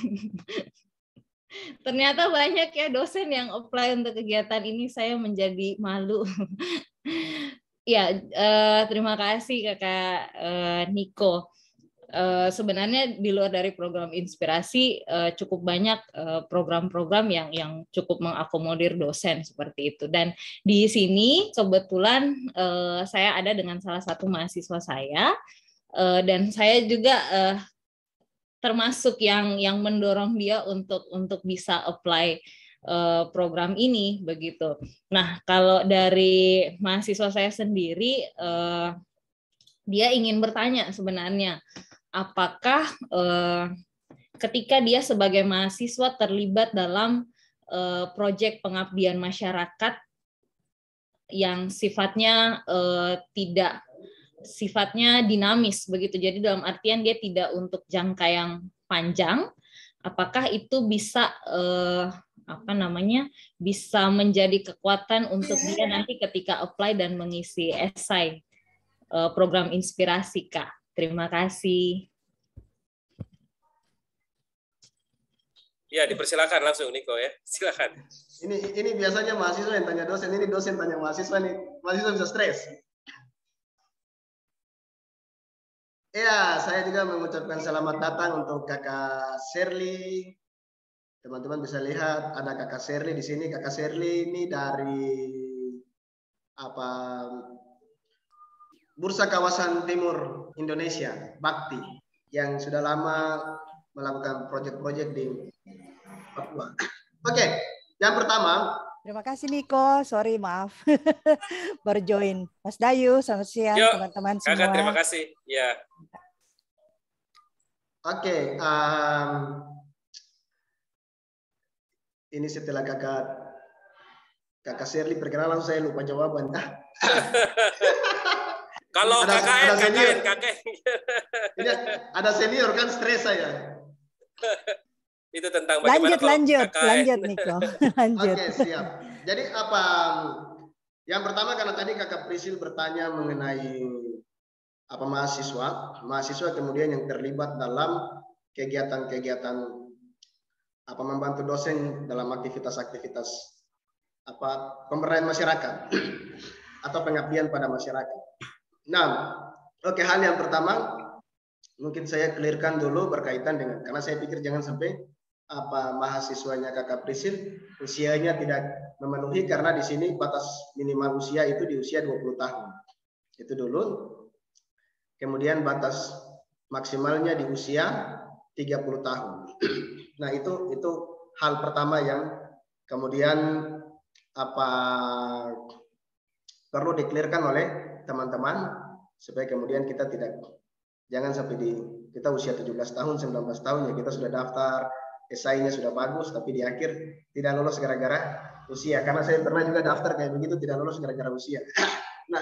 Ternyata banyak ya dosen yang apply untuk kegiatan ini, saya menjadi malu. Ya, terima kasih Kakak Niko. Sebenarnya di luar dari program inspirasi cukup banyak program-program yang cukup mengakomodir dosen seperti itu. Dan di sini kebetulan saya ada dengan salah satu mahasiswa saya dan saya juga termasuk yang mendorong dia untuk bisa apply program ini begitu. Nah, kalau dari mahasiswa saya sendiri dia ingin bertanya sebenarnya, apakah ketika dia sebagai mahasiswa terlibat dalam proyek pengabdian masyarakat yang sifatnya tidak sifatnya dinamis begitu. Jadi dalam artian dia tidak untuk jangka yang panjang, apakah itu bisa bisa menjadi kekuatan untuk dia nanti ketika apply dan mengisi esai program inspirasi, Kak. Terima kasih. Ya, dipersilakan langsung Niko ya. Silakan. Ini biasanya mahasiswa yang tanya dosen, ini dosen tanya mahasiswa nih. Mahasiswa bisa stres. Ya, saya juga mengucapkan selamat datang untuk Kakak Shirley. Teman-teman bisa lihat ada Kakak Shirley di sini. Kakak Shirley ini dari Bursa Kawasan Timur Indonesia, Bakti, yang sudah lama melakukan proyek-proyek di Papua. Oke, yang pertama. Terima kasih Niko, sorry maaf baru join. Mas Dayu, selamat siang teman-teman semua. Kakak, terima kasih. Ya. Oke, ini setelah kakak Shirley perkenalan saya lupa jawaban. Kalau KKN. Ini ada senior kan stres saya. Itu tentang bagaimana lanjut Niko. Lanjut. Oke, siap. Jadi yang pertama karena tadi Kakak Prisil bertanya mengenai mahasiswa kemudian yang terlibat dalam kegiatan-kegiatan membantu dosen dalam aktivitas-aktivitas pemberdayaan masyarakat atau pengabdian pada masyarakat. Nah, oke, hal yang pertama mungkin saya clearkan dulu berkaitan dengan, karena saya pikir jangan sampai mahasiswanya Kakak Prisil usianya tidak memenuhi, karena di sini batas minimal usia itu di usia 20 tahun. Itu dulu. Kemudian batas maksimalnya di usia 30 tahun. Nah, itu hal pertama yang kemudian perlu diklirkan oleh teman-teman supaya kemudian kita jangan sampai kita usia 17 tahun, 19 tahun ya kita sudah daftar, esainya sudah bagus, tapi di akhir tidak lolos gara-gara usia. Karena saya pernah juga daftar kayak begitu, tidak lolos gara-gara usia. Nah,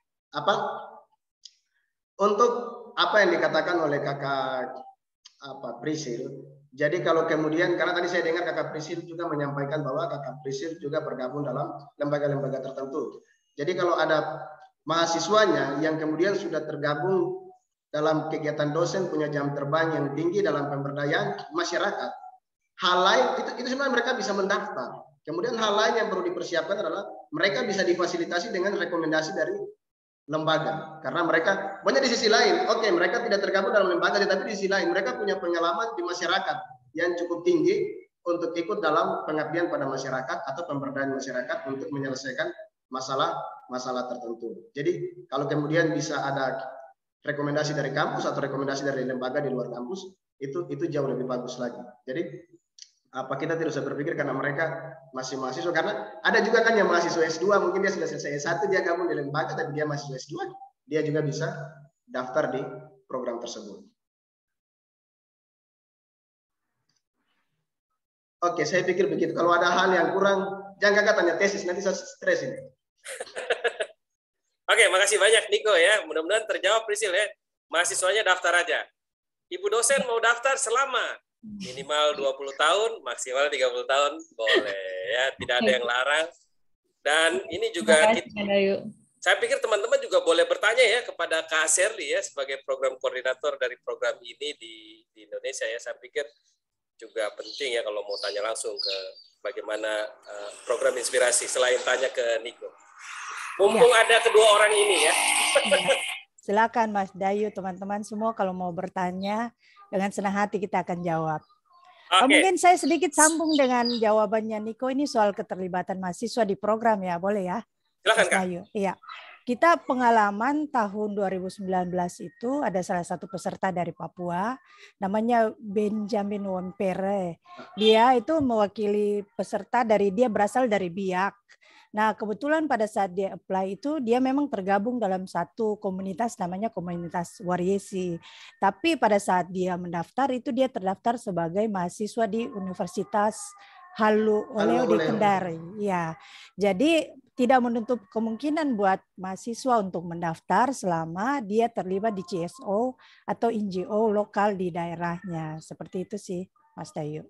untuk apa yang dikatakan oleh Kakak Prisil, jadi kalau kemudian, karena tadi saya dengar Kakak Prisil juga menyampaikan bahwa Kakak Prisil juga bergabung dalam lembaga-lembaga tertentu. Jadi kalau ada mahasiswanya yang kemudian sudah tergabung dalam kegiatan dosen, punya jam terbang yang tinggi dalam pemberdayaan masyarakat, hal lain itu sebenarnya mereka bisa mendaftar. Kemudian hal lain yang perlu dipersiapkan adalah mereka bisa difasilitasi dengan rekomendasi dari lembaga. Karena mereka banyak di sisi lain, oke, mereka tidak tergabung dalam lembaga, tetapi di sisi lain mereka punya pengalaman di masyarakat yang cukup tinggi untuk ikut dalam pengabdian pada masyarakat atau pemberdayaan masyarakat untuk menyelesaikan masalah tertentu. Jadi kalau kemudian bisa ada rekomendasi dari kampus atau rekomendasi dari lembaga di luar kampus, itu jauh lebih bagus lagi. Jadi kita tidak usah berpikir karena mereka masih mahasiswa, karena ada juga kan yang mahasiswa S2, mungkin dia sudah selesai S1, dia gabung di lembaga, tapi dia mahasiswa S2, dia juga bisa daftar di program tersebut. Oke, saya pikir begitu. Kalau ada hal yang kurang, jangan Kakak tanya tesis, nanti saya stres ini. Oke, makasih banyak Niko ya. Mudah-mudahan terjawab Prisil ya. Mahasiswanya daftar aja. Ibu dosen mau daftar selama minimal 20 tahun, maksimal 30 tahun, boleh ya, tidak ada yang larang. Dan ini juga saya pikir teman-teman juga boleh bertanya ya kepada Kak Shirley ya sebagai program koordinator dari program ini di Indonesia ya. Saya pikir juga penting ya kalau mau tanya langsung ke bagaimana program inspirasi selain tanya ke Niko. Mumpung ada kedua orang ini ya. Silakan Mas Dayu, teman-teman semua kalau mau bertanya dengan senang hati kita akan jawab. Okay. Mungkin saya sedikit sambung dengan jawabannya Niko ini soal keterlibatan mahasiswa di program ya, boleh ya? Silakan Mas Dayu. Iya. Kita pengalaman tahun 2019 itu ada salah satu peserta dari Papua, namanya Benjamin Wompere. Dia itu mewakili peserta dia berasal dari Biak. Nah, kebetulan pada saat dia apply itu dia memang tergabung dalam satu komunitas namanya komunitas Wariesi. Tapi pada saat dia mendaftar itu dia terdaftar sebagai mahasiswa di Universitas Halu Oleo di Kendari. Ya. Jadi tidak menutup kemungkinan buat mahasiswa untuk mendaftar selama dia terlibat di CSO atau NGO lokal di daerahnya. Seperti itu sih, Mas Dayu.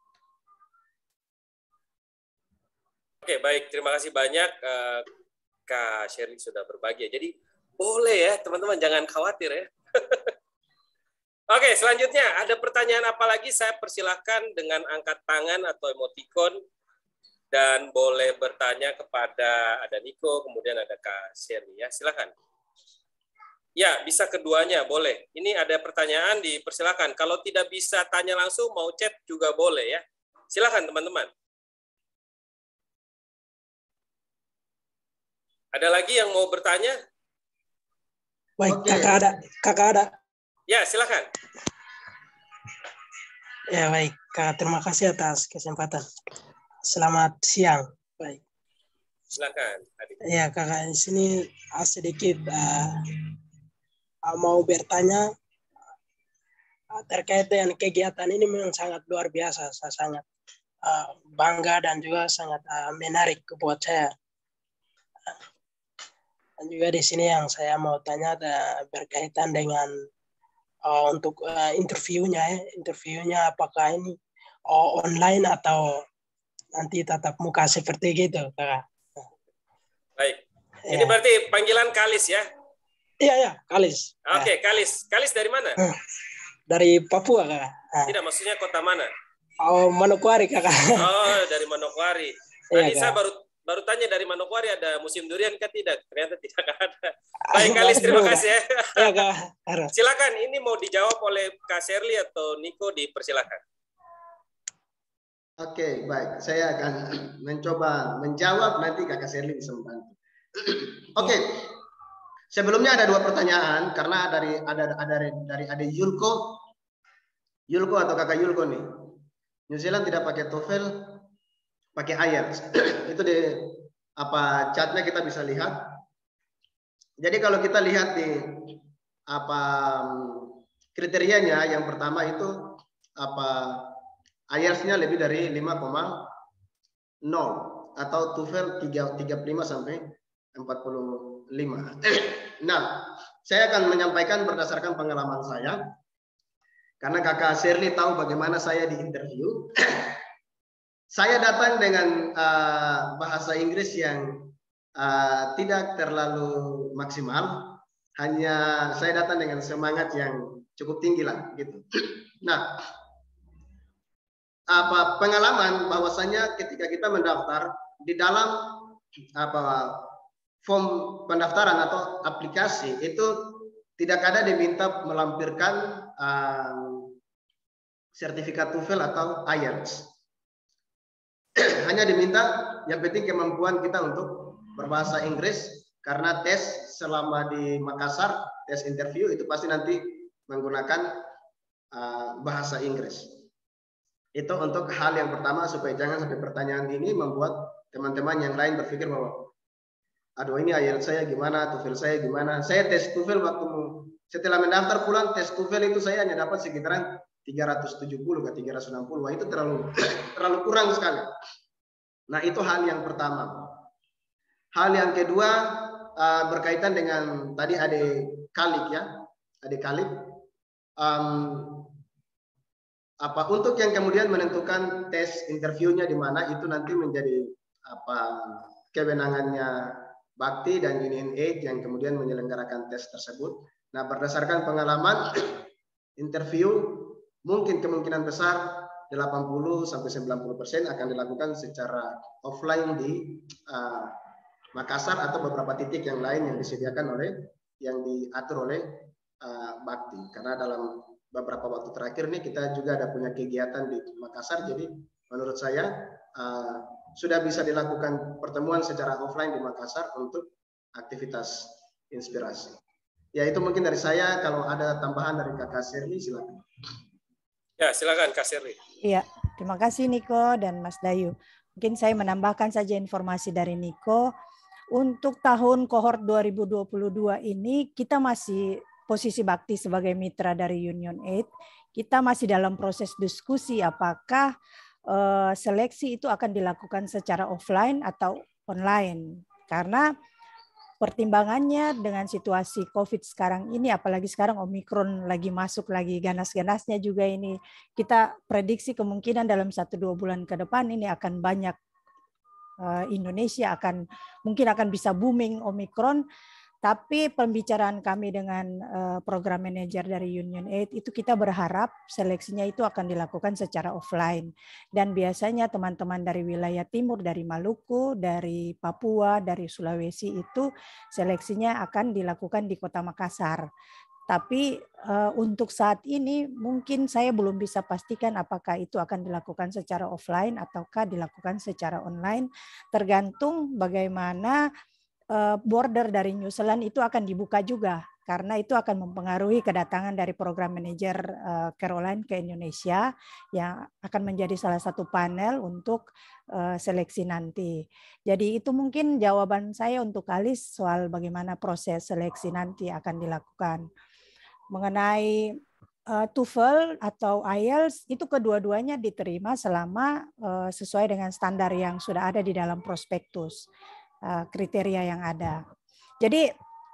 Oke, baik. Terima kasih banyak Kak Sherly sudah berbagi. Jadi boleh ya teman-teman, jangan khawatir ya. Oke, selanjutnya ada pertanyaan apa lagi? Saya persilahkan dengan angkat tangan atau emoticon dan boleh bertanya kepada ada Niko, kemudian ada Kak Sherly ya. Silakan. Ya, bisa keduanya boleh. Ini ada pertanyaan, dipersilakan. Kalau tidak bisa tanya langsung, mau chat juga boleh ya. Silakan teman-teman. Ada lagi yang mau bertanya? Baik, Oke. Kakak ada. Ya, silakan. Ya, baik. Kak, terima kasih atas kesempatan. Selamat siang. Baik. Silakan. Adik. Ya, Kakak, di sini sedikit mau bertanya terkait dengan kegiatan ini memang sangat luar biasa. Saya sangat bangga dan juga sangat menarik buat saya. Dan juga di sini yang saya mau tanya berkaitan dengan untuk interviewnya apakah ini online atau nanti tatap muka seperti gitu, Kakak. Baik. Ya. Ini berarti panggilan Kalis ya? Iya, Kalis. Oke, Kalis. Kalis dari mana? Dari Papua, Kakak. Tidak, maksudnya kota mana? Oh, Manokwari, Kakak. Oh, dari Manokwari. Tadi Iya, saya baru tanya dari Manokwari ada musim durian kan tidak? Ternyata tidak ada. Baik, Kalis, terima kasih ya. Ya, Kak. Silakan, ini mau dijawab oleh Kak Sherly atau Niko, dipersilakan. Oke, baik. Saya akan mencoba menjawab, nanti Kakak Sherly bisa membantu. Oke. Sebelumnya ada dua pertanyaan karena dari ada Yulko atau Kakak Yulko nih. New Zealand tidak pakai TOEFL, pakai IELTS. Itu di chatnya kita bisa lihat. Jadi kalau kita lihat di kriterianya, yang pertama itu IELTS-nya lebih dari 5,0 atau TOEFL 35 sampai 45. Nah, saya akan menyampaikan berdasarkan pengalaman saya. Karena Kakak Sherly tahu bagaimana saya diinterview. Saya datang dengan bahasa Inggris yang tidak terlalu maksimal. Hanya saya datang dengan semangat yang cukup tinggi lah gitu. Nah, pengalaman bahwasanya ketika kita mendaftar di dalam form pendaftaran atau aplikasi itu tidak ada diminta melampirkan sertifikat TOEFL atau IELTS. Hanya diminta yang penting kemampuan kita untuk berbahasa Inggris, karena tes selama di Makassar, tes interview itu pasti nanti menggunakan bahasa Inggris. Itu untuk hal yang pertama, supaya jangan sampai pertanyaan ini membuat teman-teman yang lain berpikir bahwa aduh ini IELTS saya gimana, TOEFL saya gimana. Saya tes TOEFL waktu setelah mendaftar pulang tes TOEFL itu saya hanya dapat sekitaran 370 ke 360. Wah, itu terlalu kurang sekali. Nah, itu hal yang pertama. Hal yang kedua berkaitan dengan tadi Adik Khalid ya. Adik Khalid. Untuk yang kemudian menentukan tes interviewnya di mana, itu nanti menjadi kewenangannya Bakti dan Union Aid yang kemudian menyelenggarakan tes tersebut. Nah, berdasarkan pengalaman interview, mungkin kemungkinan besar 80-90% akan dilakukan secara offline di Makassar atau beberapa titik yang lain yang disediakan yang diatur oleh Bakti. Karena dalam beberapa waktu terakhir nih kita juga ada punya kegiatan di Makassar, jadi menurut saya sudah bisa dilakukan pertemuan secara offline di Makassar untuk aktivitas inspirasi. Ya, itu mungkin dari saya. Kalau ada tambahan dari Kakak Sherly, silakan. Ya, silakan Kak Sherly. Iya, terima kasih Niko dan Mas Dayu. Mungkin saya menambahkan saja informasi dari Niko. Untuk tahun kohort 2022 ini kita masih posisi Bakti sebagai mitra dari Union Aid. Kita masih dalam proses diskusi apakah seleksi itu akan dilakukan secara offline atau online. Karena pertimbangannya dengan situasi COVID sekarang ini, apalagi sekarang Omikron lagi masuk lagi ganas-ganasnya juga ini, kita prediksi kemungkinan dalam 1-2 bulan ke depan ini akan banyak Indonesia mungkin akan bisa booming Omikron, tapi pembicaraan kami dengan program manajer dari Union Aid itu kita berharap seleksinya itu akan dilakukan secara offline. Dan biasanya teman-teman dari wilayah timur, dari Maluku, dari Papua, dari Sulawesi itu seleksinya akan dilakukan di Kota Makassar. Tapi untuk saat ini mungkin saya belum bisa pastikan apakah itu akan dilakukan secara offline ataukah dilakukan secara online. Tergantung bagaimana border dari New Zealand itu akan dibuka juga. Karena itu akan mempengaruhi kedatangan dari program manajer Caroline ke Indonesia yang akan menjadi salah satu panel untuk seleksi nanti. Jadi itu mungkin jawaban saya untuk Alis soal bagaimana proses seleksi nanti akan dilakukan. Mengenai TOEFL atau IELTS itu kedua-duanya diterima selama sesuai dengan standar yang sudah ada di dalam prospektus, kriteria yang ada. Jadi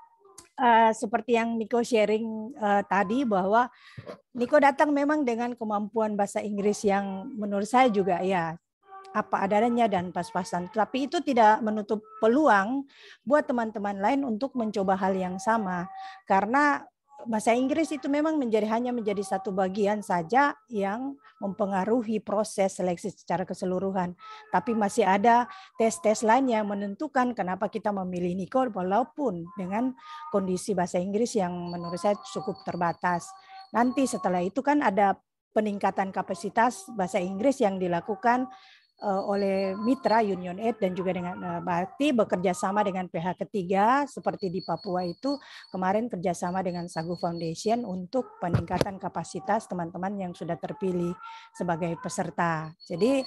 seperti yang Niko sharing tadi bahwa Niko datang memang dengan kemampuan bahasa Inggris yang menurut saya juga ya apa adanya dan pas-pasan. Tapi itu tidak menutup peluang buat teman-teman lain untuk mencoba hal yang sama. Karena bahasa Inggris itu memang hanya menjadi satu bagian saja yang mempengaruhi proses seleksi secara keseluruhan. Tapi masih ada tes-tes lain yang menentukan kenapa kita memilih Niko walaupun dengan kondisi bahasa Inggris yang menurut saya cukup terbatas. Nanti setelah itu kan ada peningkatan kapasitas bahasa Inggris yang dilakukan oleh mitra Union Aid dan juga dengan Bakti bekerja sama dengan pihak ketiga seperti di Papua itu kemarin kerjasama dengan Sagu Foundation untuk peningkatan kapasitas teman-teman yang sudah terpilih sebagai peserta. Jadi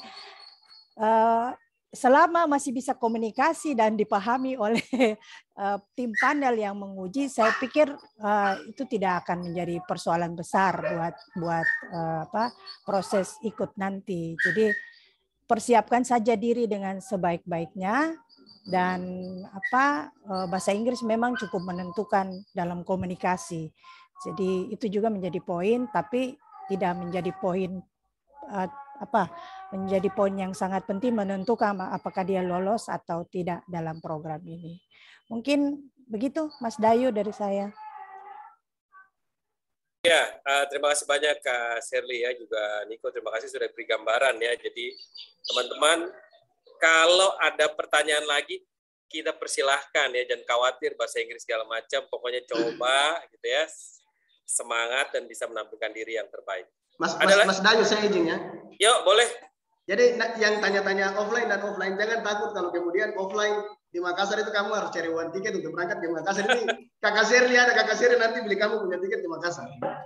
selama masih bisa komunikasi dan dipahami oleh tim panel yang menguji, saya pikir itu tidak akan menjadi persoalan besar buat proses ikut nanti. Jadi persiapkan saja diri dengan sebaik-baiknya dan bahasa Inggris memang cukup menentukan dalam komunikasi. Jadi itu juga menjadi poin, tapi tidak menjadi poin menjadi poin yang sangat penting menentukan apakah dia lolos atau tidak dalam program ini. Mungkin begitu Mas Dayu dari saya. Ya, terima kasih banyak Kak Shirley ya, juga Niko, terima kasih sudah beri gambaran ya. Jadi teman-teman, kalau ada pertanyaan lagi, kita persilahkan ya, jangan khawatir bahasa Inggris segala macam, pokoknya coba gitu ya, semangat dan bisa menampilkan diri yang terbaik. Mas Dayu, saya izin ya. Yuk, boleh. Jadi yang tanya-tanya offline dan offline, jangan takut kalau kemudian offline di Makassar itu kamu harus cari uang tiket untuk berangkat ke Makassar. Ini Kakak Shirley ada Kakak Shirley nanti beli kamu punya tiket di Makassar.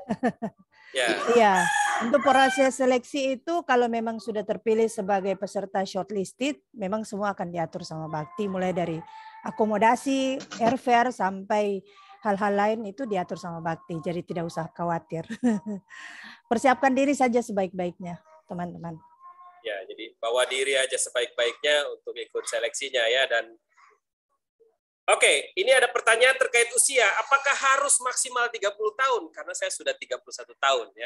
Iya, untuk proses seleksi itu kalau memang sudah terpilih sebagai peserta shortlisted, memang semua akan diatur sama Bakti, mulai dari akomodasi, airfare sampai hal-hal lain itu diatur sama Bakti. Jadi tidak usah khawatir. Persiapkan diri saja sebaik-baiknya, teman-teman. Ya, jadi bawa diri aja sebaik-baiknya untuk ikut seleksinya ya. Dan oke, ini ada pertanyaan terkait usia. Apakah harus maksimal 30 tahun? Karena saya sudah 31 tahun ya.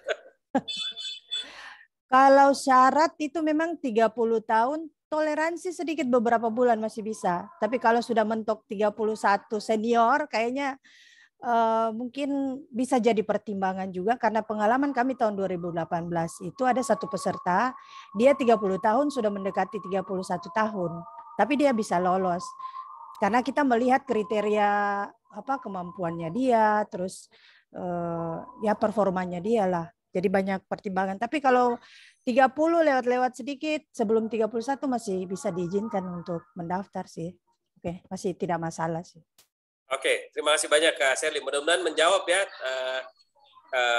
Kalau syarat itu memang 30 tahun, toleransi sedikit beberapa bulan masih bisa. Tapi kalau sudah mentok 31 senior, kayaknya mungkin bisa jadi pertimbangan juga karena pengalaman kami tahun 2018 itu ada satu peserta, dia 30 tahun sudah mendekati 31 tahun, tapi dia bisa lolos. Karena kita melihat kriteria kemampuannya dia, terus ya performanya dia lah. Jadi banyak pertimbangan. Tapi kalau 30 lewat-lewat sedikit sebelum 31 masih bisa diizinkan untuk mendaftar sih. Oke, masih tidak masalah sih. Oke, terima kasih banyak Kak Shirley. Mudah-mudahan menjawab ya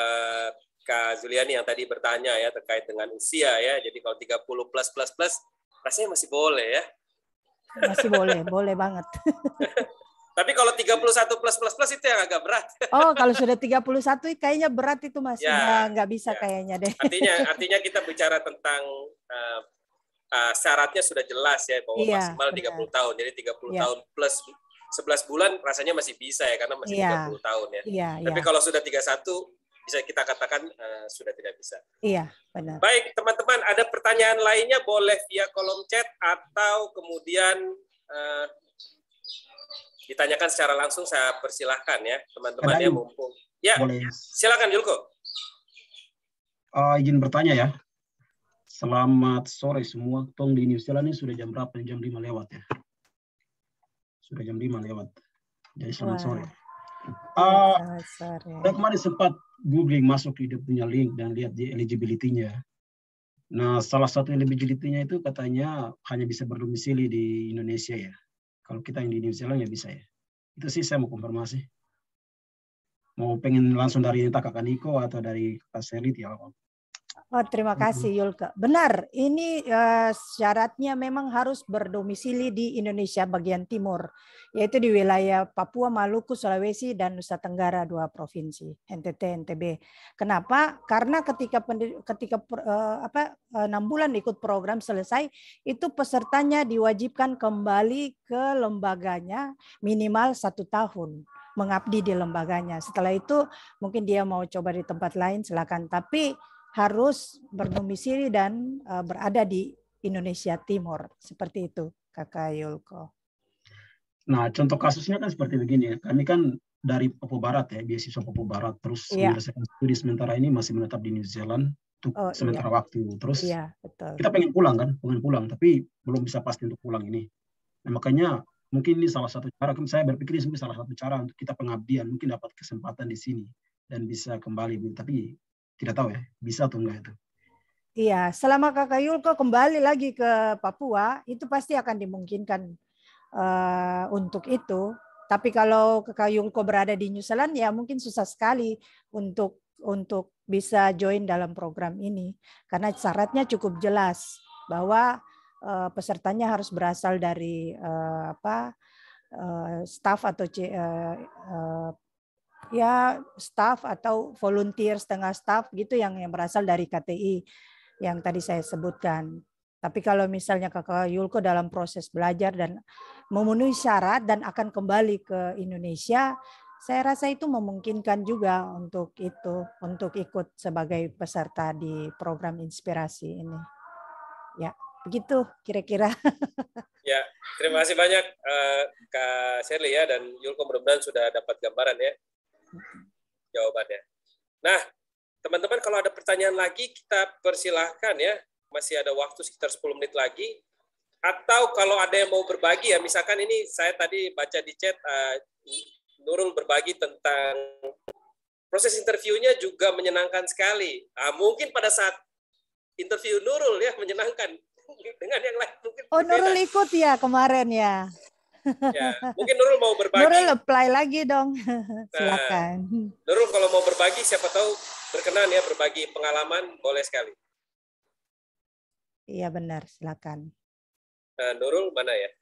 Kak Zuliani yang tadi bertanya ya terkait dengan usia ya. Jadi kalau 30 plus Rasanya masih boleh ya. Masih boleh, boleh banget. Tapi kalau 31 plus itu yang agak berat. Oh, kalau sudah 31 kayaknya berat itu Mas. Ya, Nggak bisa ya. kayaknya deh. Artinya kita bicara tentang syaratnya sudah jelas ya, bahwa maksimal 30 tahun. Jadi 30 tahun plus 11 bulan rasanya masih bisa ya, karena masih 30 tahun ya. Tapi kalau sudah 31 bisa kita katakan sudah tidak bisa. Iya, benar. Baik, teman-teman, ada pertanyaan lainnya boleh via kolom chat atau kemudian ditanyakan secara langsung. Saya persilahkan ya, teman-teman yang mumpung. Ya, boleh. Silakan Julko. Izin bertanya ya. Selamat sore semua. Tong di New Zealand ini sudah jam berapa? Jam 5 lewat ya. Sudah jam 5 lewat. Jadi selamat sore. Saya kemarin sempat googling, masuk di dia punya link dan lihat di eligibility-nya. Nah, salah satu eligibility-nya itu katanya hanya bisa berdomisili di Indonesia ya. Kalau kita yang di New Zealand ya bisa ya. Itu sih saya mau konfirmasi. Mau pengen langsung dari Kakak Niko atau dari Kak Selit ya. Oh, terima kasih Yulka. Benar, ini syaratnya memang harus berdomisili di Indonesia bagian timur, yaitu di wilayah Papua, Maluku, Sulawesi, dan Nusa Tenggara, 2 provinsi, NTT, NTB. Kenapa? Karena ketika 6 bulan ikut program selesai, itu pesertanya diwajibkan kembali ke lembaganya minimal 1 tahun. Mengabdi di lembaganya. Setelah itu mungkin dia mau coba di tempat lain, silakan. Tapi harus berdomisili dan berada di Indonesia Timur. Seperti itu, Kakak Yulko. Nah, contoh kasusnya kan seperti begini. Kami kan dari Papua Barat ya, beasiswa Papua Barat. Terus menyelesaikan studi sementara ini masih menetap di New Zealand untuk sementara waktu. Terus kita pengen pulang kan, tapi belum bisa pasti untuk pulang ini. Nah, makanya mungkin ini salah satu cara. Saya berpikir ini salah satu cara untuk kita pengabdian. Mungkin dapat kesempatan di sini dan bisa kembali. Tapi tidak tahu ya, bisa atau enggak itu. Iya, selama Kakak Yulko kembali lagi ke Papua, itu pasti akan dimungkinkan untuk itu. Tapi kalau Kakak Yulko berada di New Zealand, ya mungkin susah sekali untuk bisa join dalam program ini. Karena syaratnya cukup jelas bahwa pesertanya harus berasal dari staff atau staff atau volunteer setengah staff gitu yang berasal dari KTI yang tadi saya sebutkan. Tapi kalau misalnya Kakak Yulko dalam proses belajar dan memenuhi syarat dan akan kembali ke Indonesia, saya rasa itu memungkinkan juga untuk ikut sebagai peserta di program inspirasi ini. Ya, begitu kira-kira. Ya, terima kasih banyak Kak Shirley ya, dan Yulko, mudah-mudahan sudah dapat gambaran ya jawabannya. Nah, teman-teman, kalau ada pertanyaan lagi kita persilahkan ya. Masih ada waktu sekitar 10 menit lagi. Atau kalau ada yang mau berbagi ya, misalkan ini saya tadi baca di chat Nurul berbagi tentang proses interviewnya juga menyenangkan sekali. Mungkin pada saat interview Nurul ya menyenangkan dengan yang lain mungkin. Oh, Nurul ikut ya kemarin ya. Ya, mungkin Nurul mau berbagi. Nurul apply lagi dong. Silakan. Nurul kalau mau berbagi, siapa tahu berkenan ya berbagi pengalaman, boleh sekali. Iya benar, silakan. Nurul mana ya?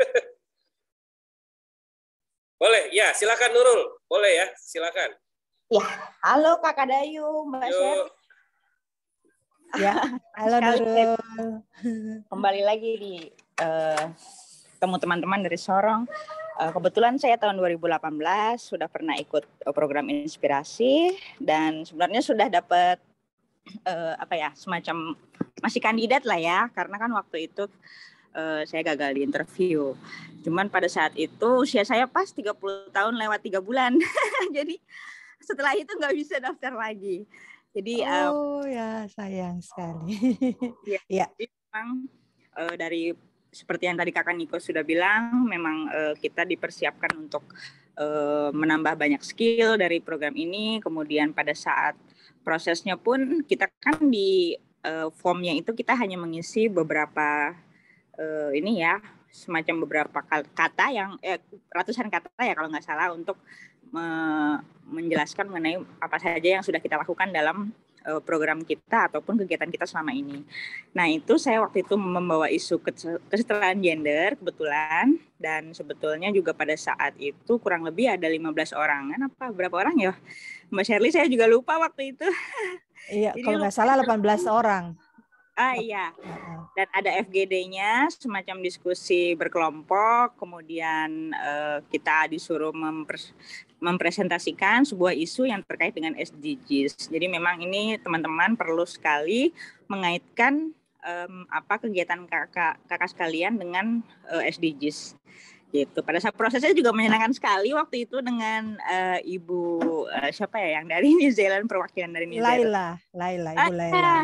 Boleh, ya silakan Nurul. Boleh ya, silakan. Ya, halo Kakak Dayu, Mbak Sher. Ya, halo Nurul. Kembali lagi di temu teman-teman dari Sorong. Kebetulan saya tahun 2018 sudah pernah ikut program inspirasi dan sebenarnya sudah dapat semacam masih kandidat lah ya, karena kan waktu itu saya gagal di interview. Cuman pada saat itu usia saya pas 30 tahun lewat 3 bulan. Jadi setelah itu nggak bisa daftar lagi. Jadi ya sayang sekali. Ya. Memang dari seperti yang tadi Kakak Niko sudah bilang, memang kita dipersiapkan untuk menambah banyak skill dari program ini. Kemudian pada saat prosesnya pun kita kan di formnya itu kita hanya mengisi beberapa semacam beberapa kata yang ratusan kata ya kalau nggak salah, untuk menjelaskan mengenai apa saja yang sudah kita lakukan dalam program kita ataupun kegiatan kita selama ini. Nah, itu saya waktu itu membawa isu kesetaraan gender kebetulan, dan sebetulnya juga pada saat itu kurang lebih ada 15 orang. Kan apa berapa orang ya? Mbak Shirley, saya juga lupa waktu itu. Iya, kalau nggak salah 18 orang. Iya, dan ada FGD-nya, semacam diskusi berkelompok, kemudian kita disuruh mempresentasikan sebuah isu yang terkait dengan SDGs. Jadi memang ini teman-teman perlu sekali mengaitkan kegiatan kakak sekalian dengan SDGs. Gitu. Pada saat prosesnya juga menyenangkan sekali waktu itu dengan Ibu siapa ya yang dari New Zealand, perwakilan dari New Zealand. Laila, Ibu Laila.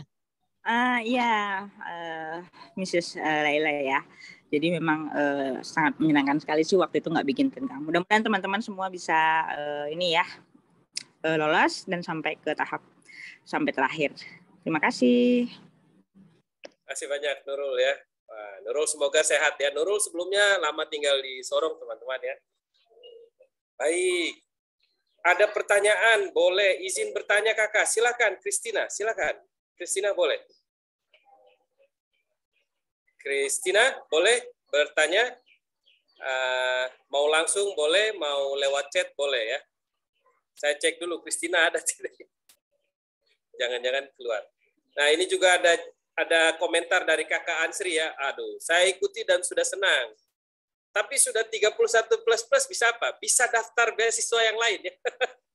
Mrs. Laila ya. Jadi memang sangat menyenangkan sekali sih waktu itu nggak bikin tenggang. Mudah-mudahan teman-teman semua bisa lolos dan sampai ke tahap sampai terakhir. Terima kasih. Terima kasih banyak Nurul ya. Nurul semoga sehat ya. Nurul sebelumnya lama tinggal di Sorong teman-teman ya. Baik. Ada pertanyaan, boleh izin bertanya kakak. Silakan Kristina, silakan. Kristina boleh. Kristina boleh bertanya. Mau langsung boleh, mau lewat chat boleh ya. Saya cek dulu Kristina ada tidak. Jangan-jangan keluar. Nah ini juga ada komentar dari kakak Ansri ya. Aduh, saya ikuti dan sudah senang. Tapi sudah 31 plus bisa apa? Bisa daftar beasiswa yang lain ya.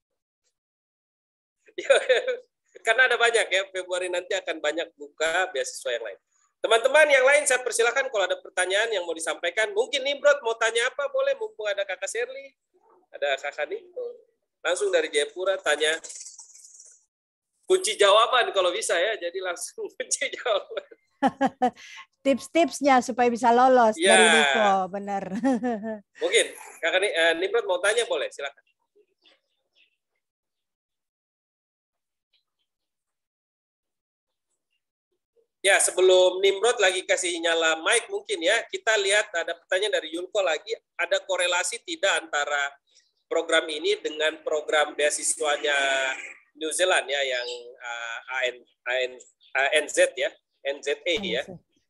Karena ada banyak ya, Februari nanti akan banyak buka beasiswa yang lain. Teman-teman yang lain saya persilakan kalau ada pertanyaan yang mau disampaikan. Mungkin Nimrod mau tanya apa boleh, mumpung ada kakak Shirley, ada kakak Niko. Langsung dari Jayapura tanya. Kunci jawaban kalau bisa ya, jadi langsung kunci jawaban. Tips-tipsnya supaya bisa lolos ya. Dari Niko, benar. Mungkin kakak Nimrod mau tanya boleh, silakan. Ya, sebelum Nimrod lagi kasih nyala mic mungkin ya, kita lihat ada pertanyaan dari Yulko lagi, ada korelasi tidak antara program ini dengan program beasiswanya New Zealand ya, yang ANZ ya, NZA ya.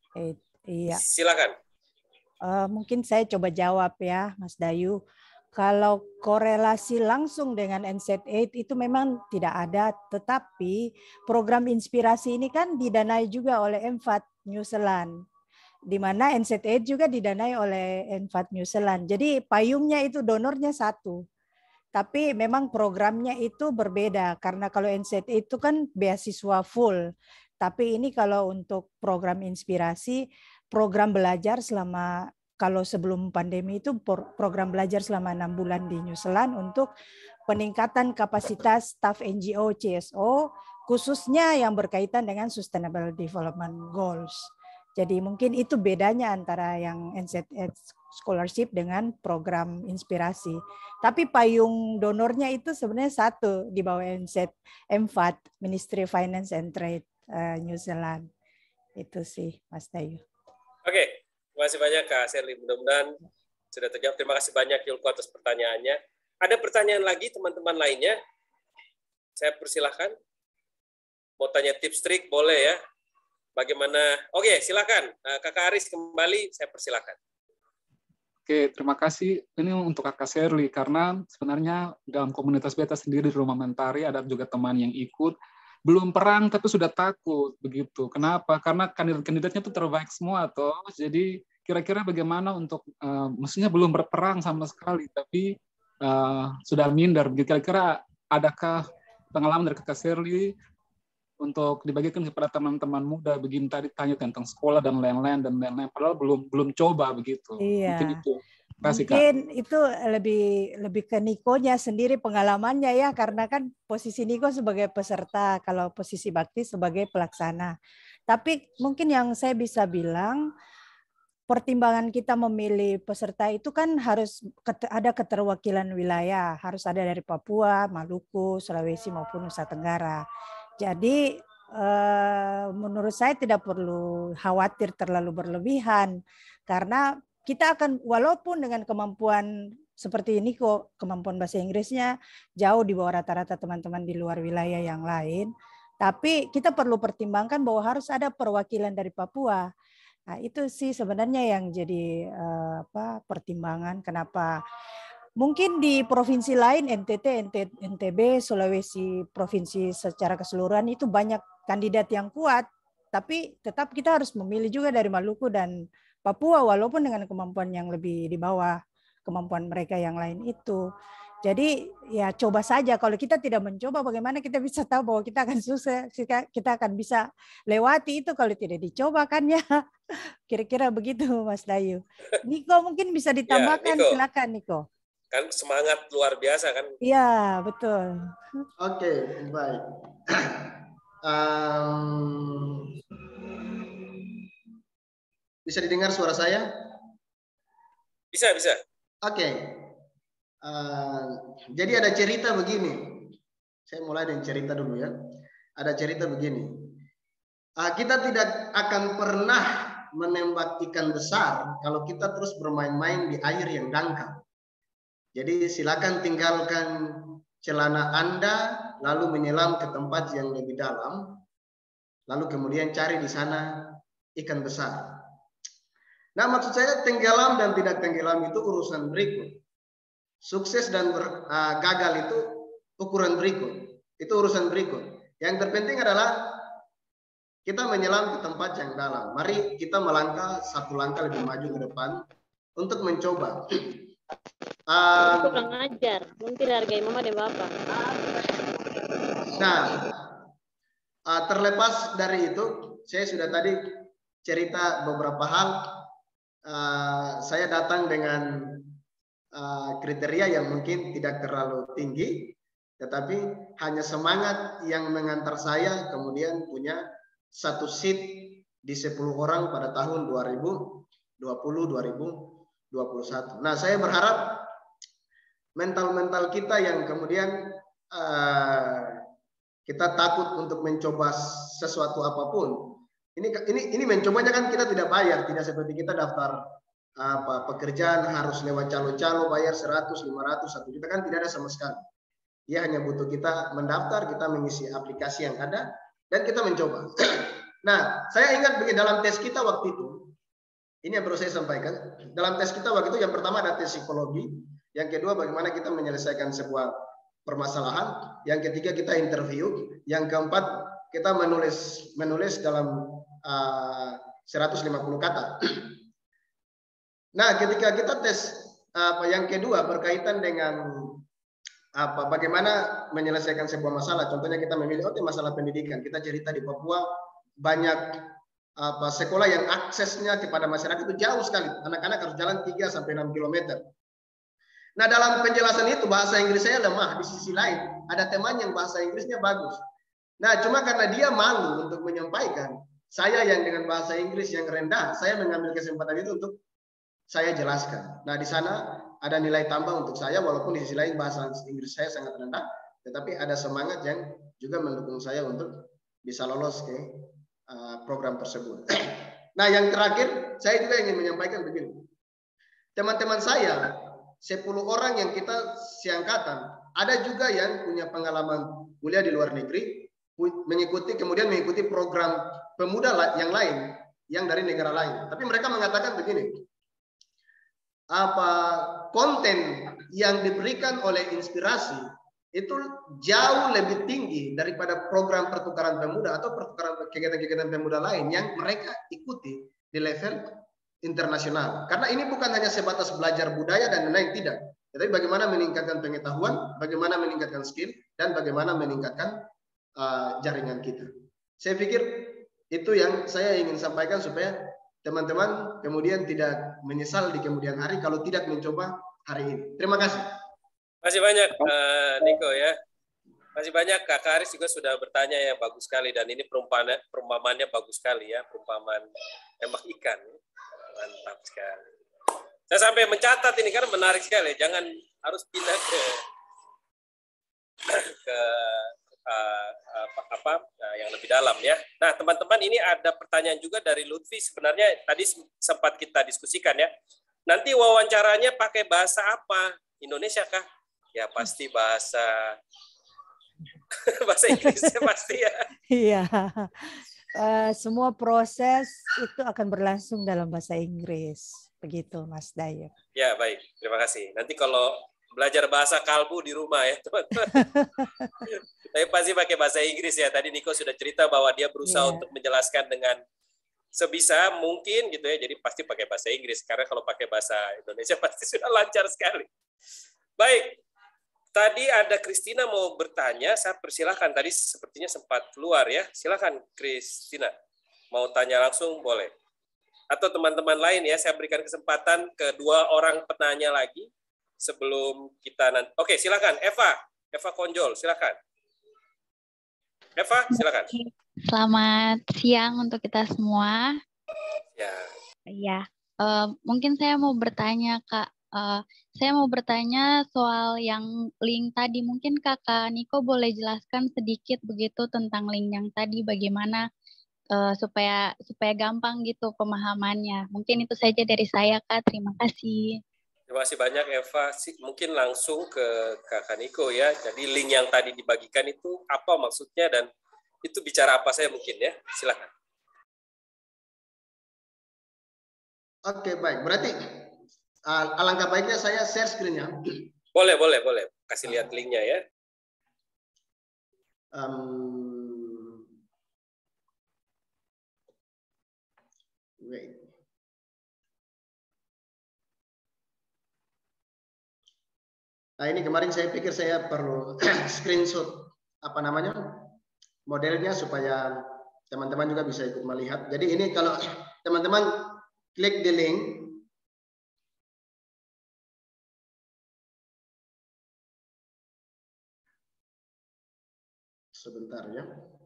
Iya. Silakan. Mungkin saya coba jawab ya, Mas Dayu. Kalau korelasi langsung dengan NZ8 itu memang tidak ada, tetapi program inspirasi ini kan didanai juga oleh M4 New Zealand, di mana NZ8 juga didanai oleh M4 New Zealand. Jadi payungnya itu donornya satu, tapi memang programnya itu berbeda, karena kalau NZ8 itu kan beasiswa full, tapi ini kalau untuk program inspirasi, program belajar selama kalau sebelum pandemi itu program belajar selama 6 bulan di New Zealand untuk peningkatan kapasitas staf NGO CSO, khususnya yang berkaitan dengan Sustainable Development Goals. Jadi mungkin itu bedanya antara yang NZ8 Scholarship dengan program inspirasi. Tapi payung donornya itu sebenarnya satu di bawah M4, Ministry of Finance and Trade New Zealand. Itu sih, Mas Dayu. Oke. Terima kasih banyak Kak Shirley, mudah-mudahan sudah terjawab. Terima kasih banyak Yulko atas pertanyaannya. Ada pertanyaan lagi teman-teman lainnya? Saya persilahkan. Mau tanya tips trik boleh ya. Bagaimana? Oke, silakan. Kakak Aris kembali, saya persilahkan. Oke, terima kasih. Ini untuk Kakak Shirley, karena sebenarnya dalam komunitas beta sendiri di Rumah Mentari ada juga teman yang ikut. Belum perang tapi sudah takut begitu. Kenapa? Karena kandidat-kandidatnya itu terbaik semua toh. Jadi kira-kira bagaimana untuk maksudnya belum berperang sama sekali tapi sudah minder. Kira-kira adakah pengalaman dari Kakak Shirley untuk dibagikan kepada teman-teman muda begini, tadi tanya tentang sekolah dan lain-lain padahal belum coba begitu. Iya. Mungkin itu. Mungkin itu lebih ke Nikonya sendiri pengalamannya ya, karena kan posisi Niko sebagai peserta, kalau posisi Bakti sebagai pelaksana. Tapi mungkin yang saya bisa bilang, pertimbangan kita memilih peserta itu kan harus ada keterwakilan wilayah, harus ada dari Papua, Maluku, Sulawesi maupun Nusa Tenggara. Jadi menurut saya tidak perlu khawatir terlalu berlebihan, karena kita akan, walaupun dengan kemampuan seperti ini kok, kemampuan bahasa Inggrisnya jauh di bawah rata-rata teman-teman di luar wilayah yang lain, Tapi kita perlu pertimbangkan bahwa harus ada perwakilan dari Papua. Nah, itu sih sebenarnya yang jadi pertimbangan kenapa mungkin di provinsi lain, NTT, NTB, Sulawesi, provinsi secara keseluruhan itu banyak kandidat yang kuat, tapi tetap kita harus memilih juga dari Maluku dan Papua walaupun dengan kemampuan yang lebih di bawah kemampuan mereka yang lain itu. Jadi ya coba saja, kalau kita tidak mencoba bagaimana kita bisa tahu bahwa kita akan sukses, kita akan bisa lewati itu kalau tidak dicoba kan ya. Kira-kira begitu Mas Dayu. Niko mungkin bisa ditambahkan, ya, silakan Niko. Kan semangat luar biasa kan? Iya, betul. Oke, baik. Bisa didengar suara saya? Bisa, bisa. Oke. Jadi ada cerita begini. Saya mulai dengan cerita dulu ya. Ada cerita begini. Kita tidak akan pernah menembak ikan besar kalau kita terus bermain-main di air yang dangkal. Jadi silakan tinggalkan celana Anda, lalu menyelam ke tempat yang lebih dalam, lalu kemudian cari di sana ikan besar. Nah, maksud saya tenggelam dan tidak tenggelam itu urusan berikut. Sukses dan gagal itu ukuran berikut. Itu urusan berikut. Yang terpenting adalah kita menyelam ke tempat yang dalam. Mari kita melangkah satu langkah lebih maju ke depan untuk mencoba. Kurang ajar, mungkin hargai mama dan bapak. Nah, terlepas dari itu, saya sudah tadi cerita beberapa hal. Saya datang dengan kriteria yang mungkin tidak terlalu tinggi, tetapi hanya semangat yang mengantar saya kemudian punya satu seat di 10 orang pada tahun 2020-2021. Nah, saya berharap mental kita yang kemudian kita takut untuk mencoba sesuatu apapun. Ini mencobanya kan kita tidak bayar, tidak seperti kita daftar pekerjaan harus lewat calo-calo bayar 100, 500, 1 juta kan tidak ada sama sekali. Dia hanya butuh kita mendaftar, kita mengisi aplikasi yang ada dan kita mencoba. Nah, saya ingat begini dalam tes kita waktu itu, ini yang perlu saya sampaikan. Dalam tes kita waktu itu yang pertama ada tes psikologi, yang kedua bagaimana kita menyelesaikan sebuah permasalahan, yang ketiga kita interview, yang keempat kita menulis dalam 150 kata. Nah, ketika kita tes yang kedua berkaitan dengan bagaimana menyelesaikan sebuah masalah. Contohnya kita memilih masalah pendidikan. Kita cerita di Papua banyak sekolah yang aksesnya kepada masyarakat itu jauh sekali. Anak-anak harus jalan 3 sampai 6 km. Nah, dalam penjelasan itu bahasa Inggris saya lemah. Di sisi lain ada teman yang bahasa Inggrisnya bagus. Nah, cuma karena dia malu untuk menyampaikan, saya yang dengan bahasa Inggris yang rendah, saya mengambil kesempatan itu untuk saya jelaskan. Nah, di sana ada nilai tambah untuk saya, walaupun di sisi lain bahasa Inggris saya sangat rendah, tetapi ada semangat yang juga mendukung saya untuk bisa lolos ke program tersebut. Nah, yang terakhir, saya juga ingin menyampaikan begini. Teman-teman saya, 10 orang yang kita seangkatan, ada juga yang punya pengalaman kuliah di luar negeri, kemudian mengikuti program pemuda yang lain, yang dari negara lain. Tapi mereka mengatakan begini, konten yang diberikan oleh inspirasi itu jauh lebih tinggi daripada program pertukaran pemuda atau pertukaran kegiatan-kegiatan pemuda lain yang mereka ikuti di level internasional. Karena ini bukan hanya sebatas belajar budaya dan lain-lain, tidak. Tetapi bagaimana meningkatkan pengetahuan, bagaimana meningkatkan skill, dan bagaimana meningkatkan jaringan kita. Saya pikir itu yang saya ingin sampaikan supaya teman-teman kemudian tidak menyesal di kemudian hari kalau tidak mencoba hari ini. Terima kasih. Masih banyak Niko ya. Masih banyak Kak Aris juga sudah bertanya yang bagus sekali dan ini perumpamannya bagus sekali ya, perumpamaan tembak ikan. Mantap sekali. Saya sampai mencatat ini karena menarik sekali. Jangan harus pindah ke yang lebih dalam ya. Nah, teman-teman ini ada pertanyaan juga dari Lutfi. Sebenarnya tadi sempat kita diskusikan ya. Nanti wawancaranya pakai bahasa apa? Indonesia kah? Ya pasti bahasa Bahasa Inggrisnya pasti ya. Iya. Semua proses itu akan berlangsung dalam bahasa Inggris. Begitu, Mas Dayo. Ya, baik. Terima kasih. Nanti kalau belajar bahasa kalbu di rumah ya, teman-teman. Tapi pasti pakai bahasa Inggris ya. Tadi Niko sudah cerita bahwa dia berusaha untuk menjelaskan dengan sebisa mungkin gitu ya. Jadi pasti pakai bahasa Inggris. Karena kalau pakai bahasa Indonesia pasti sudah lancar sekali. Baik. Tadi ada Christina mau bertanya, saya persilahkan. Tadi sepertinya sempat keluar ya. Silakan Christina. Mau tanya langsung boleh. Atau teman-teman lain ya, saya berikan kesempatan ke 2 orang penanya lagi sebelum kita nanti. Oke, silakan Eva Konjol, silakan. Eva, silakan. Selamat siang untuk kita semua. Ya. Ya, mungkin saya mau bertanya Kak. Saya mau bertanya soal yang link tadi. Mungkin Kakak Niko boleh jelaskan sedikit begitu tentang link yang tadi, bagaimana supaya gampang gitu pemahamannya. Mungkin itu saja dari saya Kak. Terima kasih. Terima kasih banyak Eva. Mungkin langsung ke Kakak Niko ya. Jadi link yang tadi dibagikan itu apa maksudnya dan itu bicara apa saya mungkin ya. Silakan. Oke, baik. Berarti alangkah baiknya saya share screen-nya. Boleh. Kasih lihat link-nya ya. Wait. Nah, ini kemarin saya pikir saya perlu screenshot modelnya supaya teman-teman juga bisa ikut melihat. Jadi ini kalau teman-teman klik di link, sebentar ya.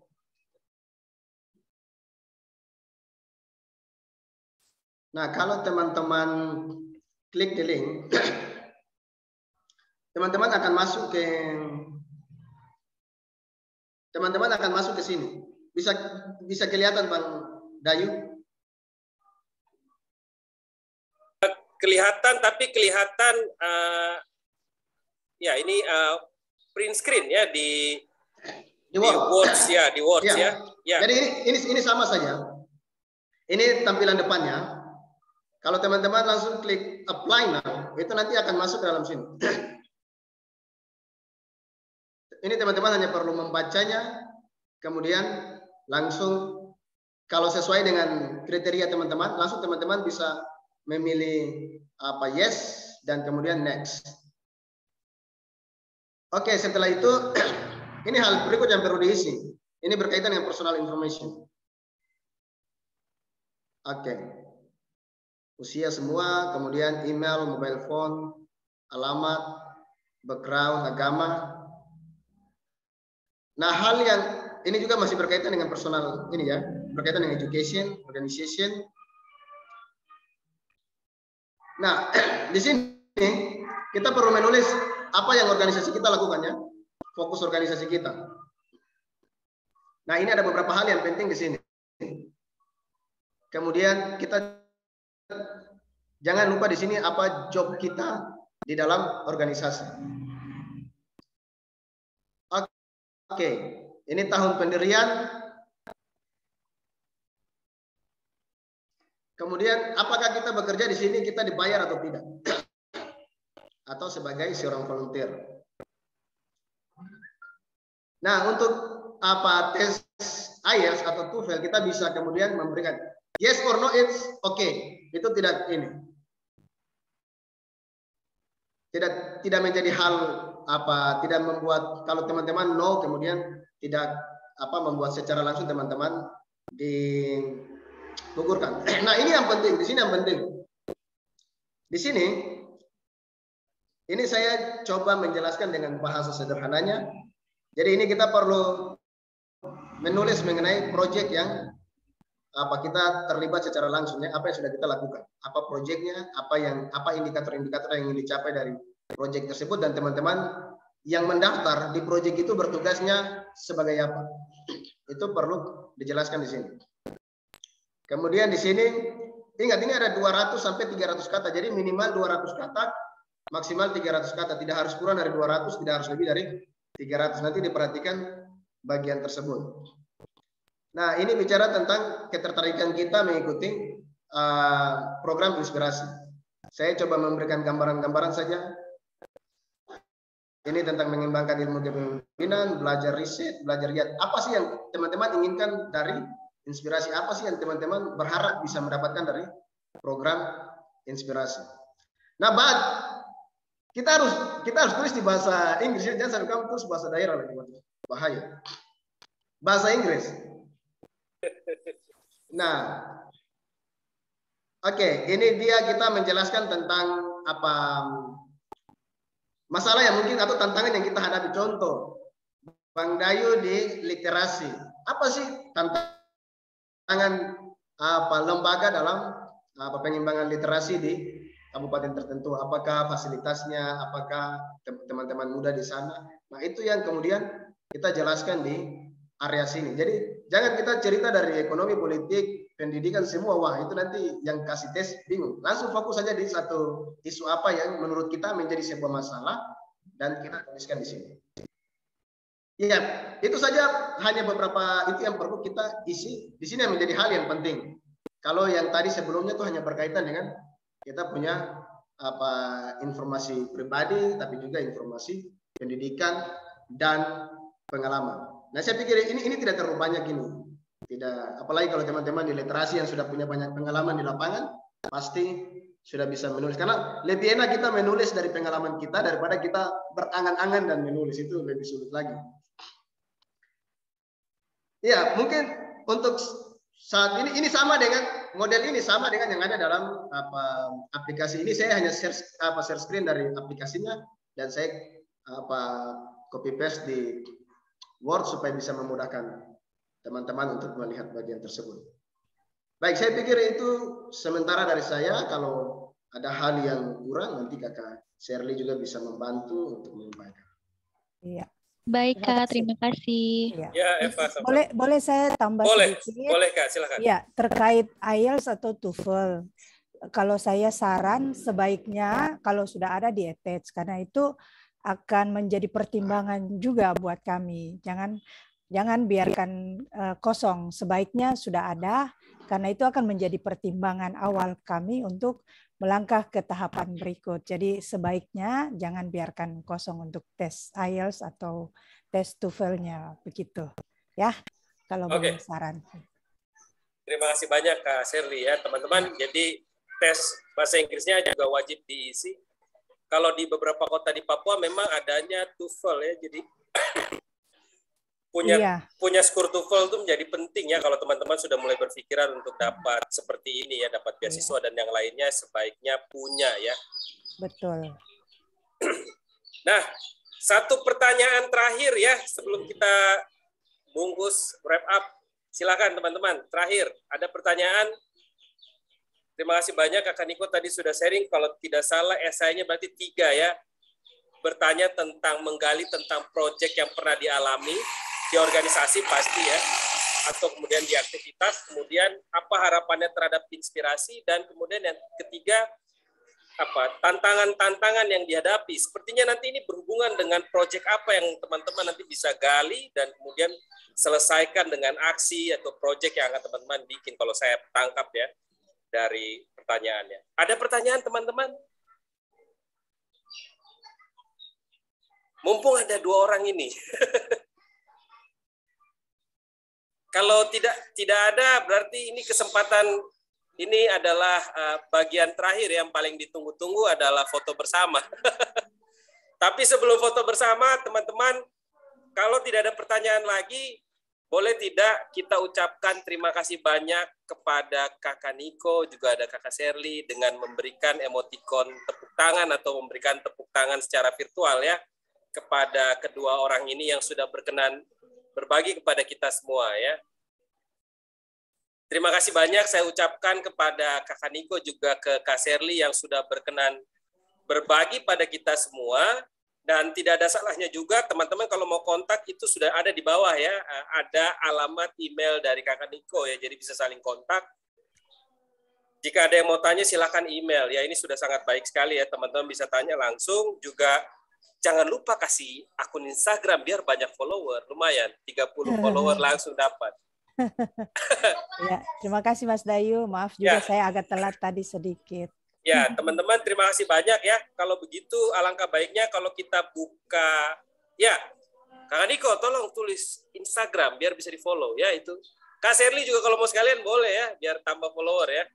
Nah, kalau teman-teman klik di link, teman-teman akan masuk ke sini. Bisa kelihatan Bang Dayu? Kelihatan, tapi kelihatan ya ini print screen ya di Words ya, di Words ya. Jadi ini sama saja. Ini tampilan depannya. Kalau teman-teman langsung klik apply now, itu nanti akan masuk ke dalam sini. Ini teman-teman hanya perlu membacanya, kemudian langsung kalau sesuai dengan kriteria teman-teman, langsung teman-teman bisa memilih yes dan kemudian next. Oke, setelah itu ini hal berikut yang perlu diisi. Ini berkaitan dengan personal information. Oke. Usia semua, kemudian email, mobile phone, alamat, background, agama. Nah, hal yang ini juga masih berkaitan dengan personal ini ya, berkaitan dengan education, organization. Nah, di sini kita perlu menulis apa yang organisasi kita lakukan ya, fokus organisasi kita. Nah, ini ada beberapa hal yang penting di sini. Kemudian kita jangan lupa di sini apa job kita di dalam organisasi. Oke, ini tahun pendirian. Kemudian apakah kita bekerja di sini kita dibayar atau tidak? Atau sebagai seorang volunteer. Nah, untuk tes IELTS atau TOEFL kita bisa kemudian memberikan yes or no, it's okay. Itu tidak ini. Tidak menjadi hal tidak membuat kalau teman-teman no kemudian tidak membuat secara langsung teman-teman digugurkan. Nah, ini yang penting, di sini yang penting. Di sini ini saya coba menjelaskan dengan bahasa sederhananya. Jadi ini kita perlu menulis mengenai proyek yang kita terlibat secara langsungnya, apa yang sudah kita lakukan, apa proyeknya, apa indikator-indikator yang ingin dicapai dari proyek tersebut, dan teman-teman yang mendaftar di proyek itu bertugasnya sebagai apa. Itu perlu dijelaskan di sini. Kemudian di sini ingat ini ada 200 sampai 300 kata, jadi minimal 200 kata, maksimal 300 kata, tidak harus kurang dari 200, tidak harus lebih dari 300. Nanti diperhatikan bagian tersebut. Nah, ini bicara tentang ketertarikan kita mengikuti program inspirasi. Saya coba memberikan gambaran-gambaran saja. Ini tentang mengembangkan ilmu kepemimpinan, belajar riset, belajar lihat. Apa sih yang teman-teman inginkan dari inspirasi? Apa sih yang teman-teman berharap bisa mendapatkan dari program inspirasi? Nah, kita harus tulis di bahasa Inggris. Jangan sampai kamu tulis bahasa daerah lagi, bahaya. Bahasa Inggris. Nah, oke, ini dia kita menjelaskan tentang apa masalah yang mungkin atau tantangan yang kita hadapi. Contoh, Bang Dayu di literasi. Apa sih tantangan lembaga dalam pengembangan literasi di kabupaten tertentu? Apakah fasilitasnya? Apakah teman-teman muda di sana? Nah, itu yang kemudian kita jelaskan di area sini. Jadi jangan kita cerita dari ekonomi, politik, pendidikan semua. Wah, itu nanti yang kasih tes bingung. Langsung fokus saja di satu isu apa yang menurut kita menjadi sebuah masalah dan kita tuliskan di sini. Ya, itu saja hanya beberapa itu yang perlu kita isi di sini yang menjadi hal yang penting. Kalau yang tadi sebelumnya itu hanya berkaitan dengan kita punya informasi pribadi, tapi juga informasi pendidikan dan pengalaman. Nah, saya pikir ini tidak terlalu banyak ini. Tidak, apalagi kalau teman-teman di literasi yang sudah punya banyak pengalaman di lapangan, pasti sudah bisa menulis. Karena lebih enak kita menulis dari pengalaman kita daripada kita berangan-angan dan menulis, itu lebih sulit lagi. Ya, mungkin untuk saat ini sama dengan model ini sama dengan yang ada dalam aplikasi ini. Saya hanya share screen dari aplikasinya dan saya copy paste di Word supaya bisa memudahkan teman-teman untuk melihat bagian tersebut. Baik, saya pikir itu sementara dari saya. Kalau ada hal yang kurang, nanti Kakak Shirley juga bisa membantu untuk menyampaikan. Iya. Baik, Kak, terima kasih. Ya, Eva, boleh saya tambah sedikit? Boleh, Kak, silakan. Ya, terkait IELTS atau TOEFL. Kalau saya saran sebaiknya kalau sudah ada di attach, karena itu akan menjadi pertimbangan juga buat kami. Jangan biarkan kosong. Sebaiknya sudah ada, karena itu akan menjadi pertimbangan awal kami untuk melangkah ke tahapan berikut. Jadi sebaiknya jangan biarkan kosong untuk tes IELTS atau tes TOEFL-nya, begitu. Ya, kalau boleh saran. Terima kasih banyak Kak Shirley ya, teman-teman. Jadi tes bahasa Inggrisnya juga wajib diisi. Kalau di beberapa kota di Papua memang adanya TOEFL ya, jadi punya skor TOEFL itu menjadi penting ya kalau teman-teman sudah mulai berpikiran untuk dapat seperti ini ya, dapat beasiswa dan yang lainnya sebaiknya punya ya. Betul. Nah, satu pertanyaan terakhir ya sebelum kita bungkus wrap up. Silakan teman-teman, terakhir ada pertanyaan. Terima kasih banyak Kakak Niko tadi sudah sharing, kalau tidak salah esainya berarti 3 ya. Bertanya tentang menggali tentang proyek yang pernah dialami di organisasi pasti ya, atau kemudian di aktivitas, kemudian apa harapannya terhadap inspirasi, dan kemudian yang ketiga apa tantangan-tantangan yang dihadapi. Sepertinya nanti ini berhubungan dengan proyek apa yang teman-teman nanti bisa gali dan kemudian selesaikan dengan aksi atau proyek yang akan teman-teman bikin, kalau saya tangkap ya dari pertanyaannya. Ada pertanyaan teman-teman? Mumpung ada 2 orang ini. Kalau tidak ada, berarti ini kesempatan, ini adalah bagian terakhir yang paling ditunggu-tunggu adalah foto bersama. Tapi sebelum foto bersama, teman-teman, kalau tidak ada pertanyaan lagi, boleh tidak kita ucapkan terima kasih banyak kepada Kakak Niko, juga ada Kakak Shirley, dengan memberikan emotikon tepuk tangan atau memberikan tepuk tangan secara virtual ya, kepada kedua orang ini yang sudah berkenan berbagi kepada kita semua ya. Terima kasih banyak saya ucapkan kepada Kakak Niko juga ke Kak Shirley yang sudah berkenan berbagi pada kita semua. Dan tidak ada salahnya juga teman-teman kalau mau kontak itu sudah ada di bawah ya. Ada alamat email dari Kakak Niko ya, jadi bisa saling kontak. Jika ada yang mau tanya silakan email ya, ini sudah sangat baik sekali ya, teman-teman bisa tanya langsung. Juga jangan lupa kasih akun Instagram biar banyak follower. Lumayan, 30 follower langsung dapat. Ya, terima kasih Mas Dayu. Maaf juga saya agak telat tadi sedikit. Ya, teman-teman terima kasih banyak ya. Kalau begitu alangkah baiknya kalau kita buka, ya, Kakak Niko tolong tulis Instagram biar bisa di-follow ya itu. Kak Sherly juga kalau mau sekalian boleh ya, biar tambah follower ya.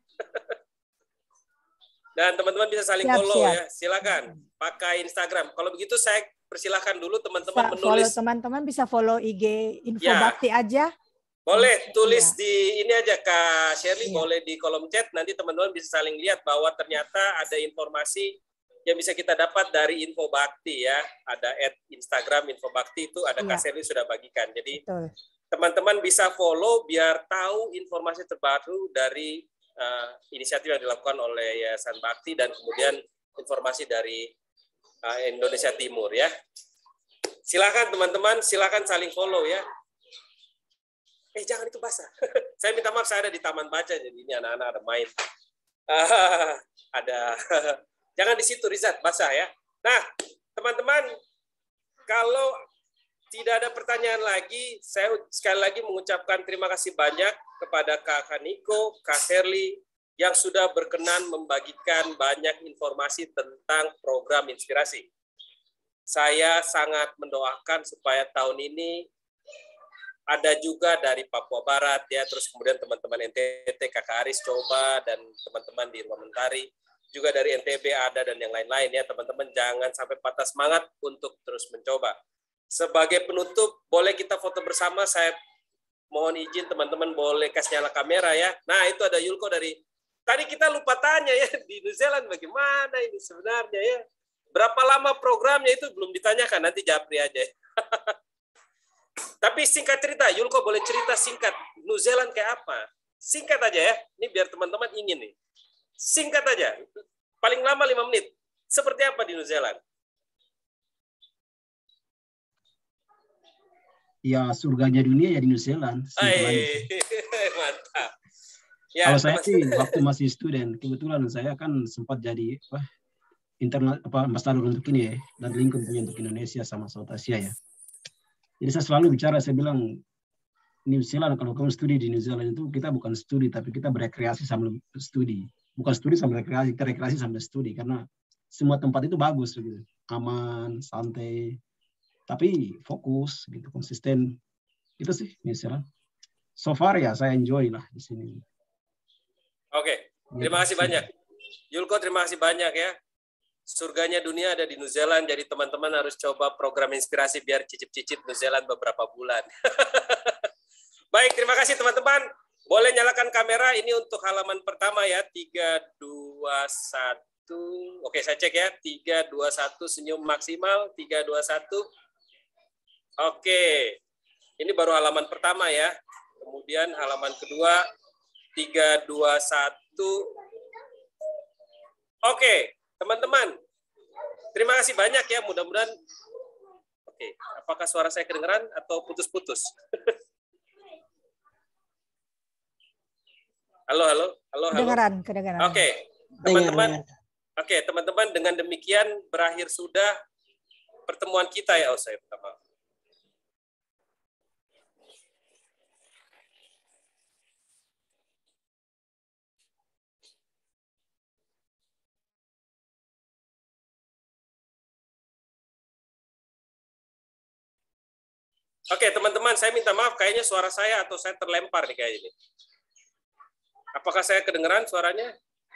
Dan teman-teman bisa saling follow ya. Silakan pakai Instagram. Kalau begitu saya persilahkan dulu teman-teman menulis. Teman-teman bisa follow IG Info Bakti aja. Boleh tulis di ini aja Kak Sherly, boleh di kolom chat, nanti teman-teman bisa saling lihat bahwa ternyata ada informasi yang bisa kita dapat dari Info Bakti ya. Ada @Instagram Info Bakti itu ada Kak Sherly sudah bagikan. Jadi teman-teman bisa follow biar tahu informasi terbaru dari inisiatif yang dilakukan oleh Yayasan Bakti dan kemudian informasi dari Indonesia Timur ya. Silakan teman-teman, silakan saling follow ya. Jangan itu basah. Saya minta maaf, saya ada di taman baca, jadi ini anak-anak ada main. Jangan di situ, Rizat, basah ya. Nah, teman-teman, kalau tidak ada pertanyaan lagi, saya sekali lagi mengucapkan terima kasih banyak kepada Kak Niko, Kak Sherly, yang sudah berkenan membagikan banyak informasi tentang program inspirasi. Saya sangat mendoakan supaya tahun ini ada juga dari Papua Barat ya, terus kemudian teman-teman NTT, Kakak Aris coba, dan teman-teman di Rumah Mentari, juga dari NTB ada dan yang lain-lain ya, teman-teman jangan sampai patah semangat untuk terus mencoba. Sebagai penutup, boleh kita foto bersama, saya mohon izin teman-teman boleh kasih nyala kamera ya. Nah itu ada Yulko dari, tadi kita lupa tanya ya, di New Zealand bagaimana ini sebenarnya ya. Berapa lama programnya itu belum ditanyakan, nanti Japri aja. Tapi singkat cerita, Yulko boleh cerita singkat, New Zealand kayak apa? Singkat aja ya, ini biar teman-teman ingin nih. Singkat aja, paling lama 5 menit. Seperti apa di New Zealand? Ya, surganya dunia ya di New Zealand. Mantap. Ya, kalau saya sih, waktu masih student, kebetulan saya kan sempat jadi ambassador untuk ini ya, dan lingkup punya untuk Indonesia sama South Asia ya. Jadi saya selalu bicara, saya bilang, New Zealand, kalau kamu studi di New Zealand itu, kita bukan studi, tapi kita berekreasi sambil studi. Bukan studi sambil rekreasi, kita rekreasi sambil studi, karena semua tempat itu bagus, gitu. Aman, santai, tapi fokus, gitu, konsisten. Itu sih New Zealand. So far ya, saya enjoy lah di sini. Oke, terima kasih banyak. Yulko, terima kasih banyak ya. Surganya dunia ada di New Zealand, jadi teman-teman harus coba program inspirasi biar cicip-cicip New Zealand beberapa bulan. Baik, terima kasih teman-teman. Boleh nyalakan kamera, ini untuk halaman pertama ya, 3, 2, 1. Oke, saya cek ya, 3, 2, 1, senyum maksimal, 3, 2, 1. Oke, ini baru halaman pertama ya. Kemudian halaman kedua, 3, 2, 1. Oke. Teman-teman, terima kasih banyak ya, mudah-mudahan. Oke, apakah suara saya kedengeran atau putus-putus? Halo. Kedengeran. Oke, teman-teman. Oke, teman-teman, dengan demikian berakhir sudah pertemuan kita ya, saya pertama. Oke, teman-teman, saya minta maaf, kayaknya suara saya atau saya terlempar nih kayak ini. Apakah saya kedengeran suaranya?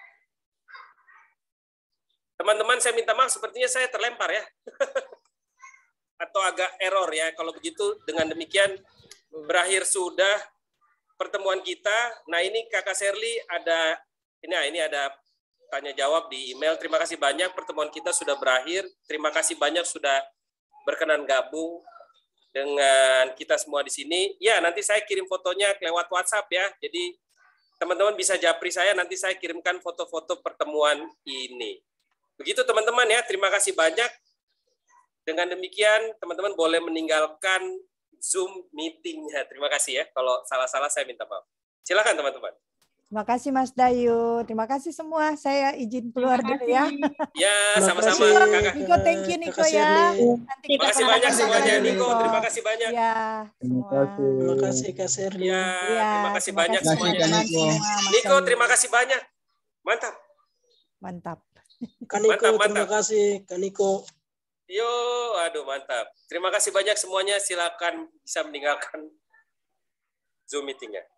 Teman-teman, saya minta maaf, sepertinya saya terlempar ya. Atau agak error ya. Kalau begitu, dengan demikian berakhir sudah pertemuan kita. Nah, ini Kakak Sherly ada tanya jawab di email. Terima kasih banyak, pertemuan kita sudah berakhir. Terima kasih banyak sudah berkenan gabung dengan kita semua di sini. Ya, nanti saya kirim fotonya lewat WhatsApp ya. Jadi teman-teman bisa japri saya, nanti saya kirimkan foto-foto pertemuan ini. Begitu teman-teman ya, terima kasih banyak. Dengan demikian teman-teman boleh meninggalkan Zoom meeting-nya. Terima kasih ya. Kalau salah-salah saya minta maaf. Silakan teman-teman. Terima kasih Mas Dayu. Terima kasih semua. Saya izin keluar dulu ya. Ya, sama-sama Kakak. Niko, thank you Niko ya. Nanti terima kasih banyak semuanya Niko. Terima kasih banyak. Ya, terima kasih Kak Serli. Ya, terima kasih banyak semuanya. Niko, terima kasih banyak. Mantap. Mantap. Kak Niko, terima kasih Kak Niko. Yo, aduh mantap. Terima kasih banyak semuanya. Silakan bisa meninggalkan Zoom meeting-nya.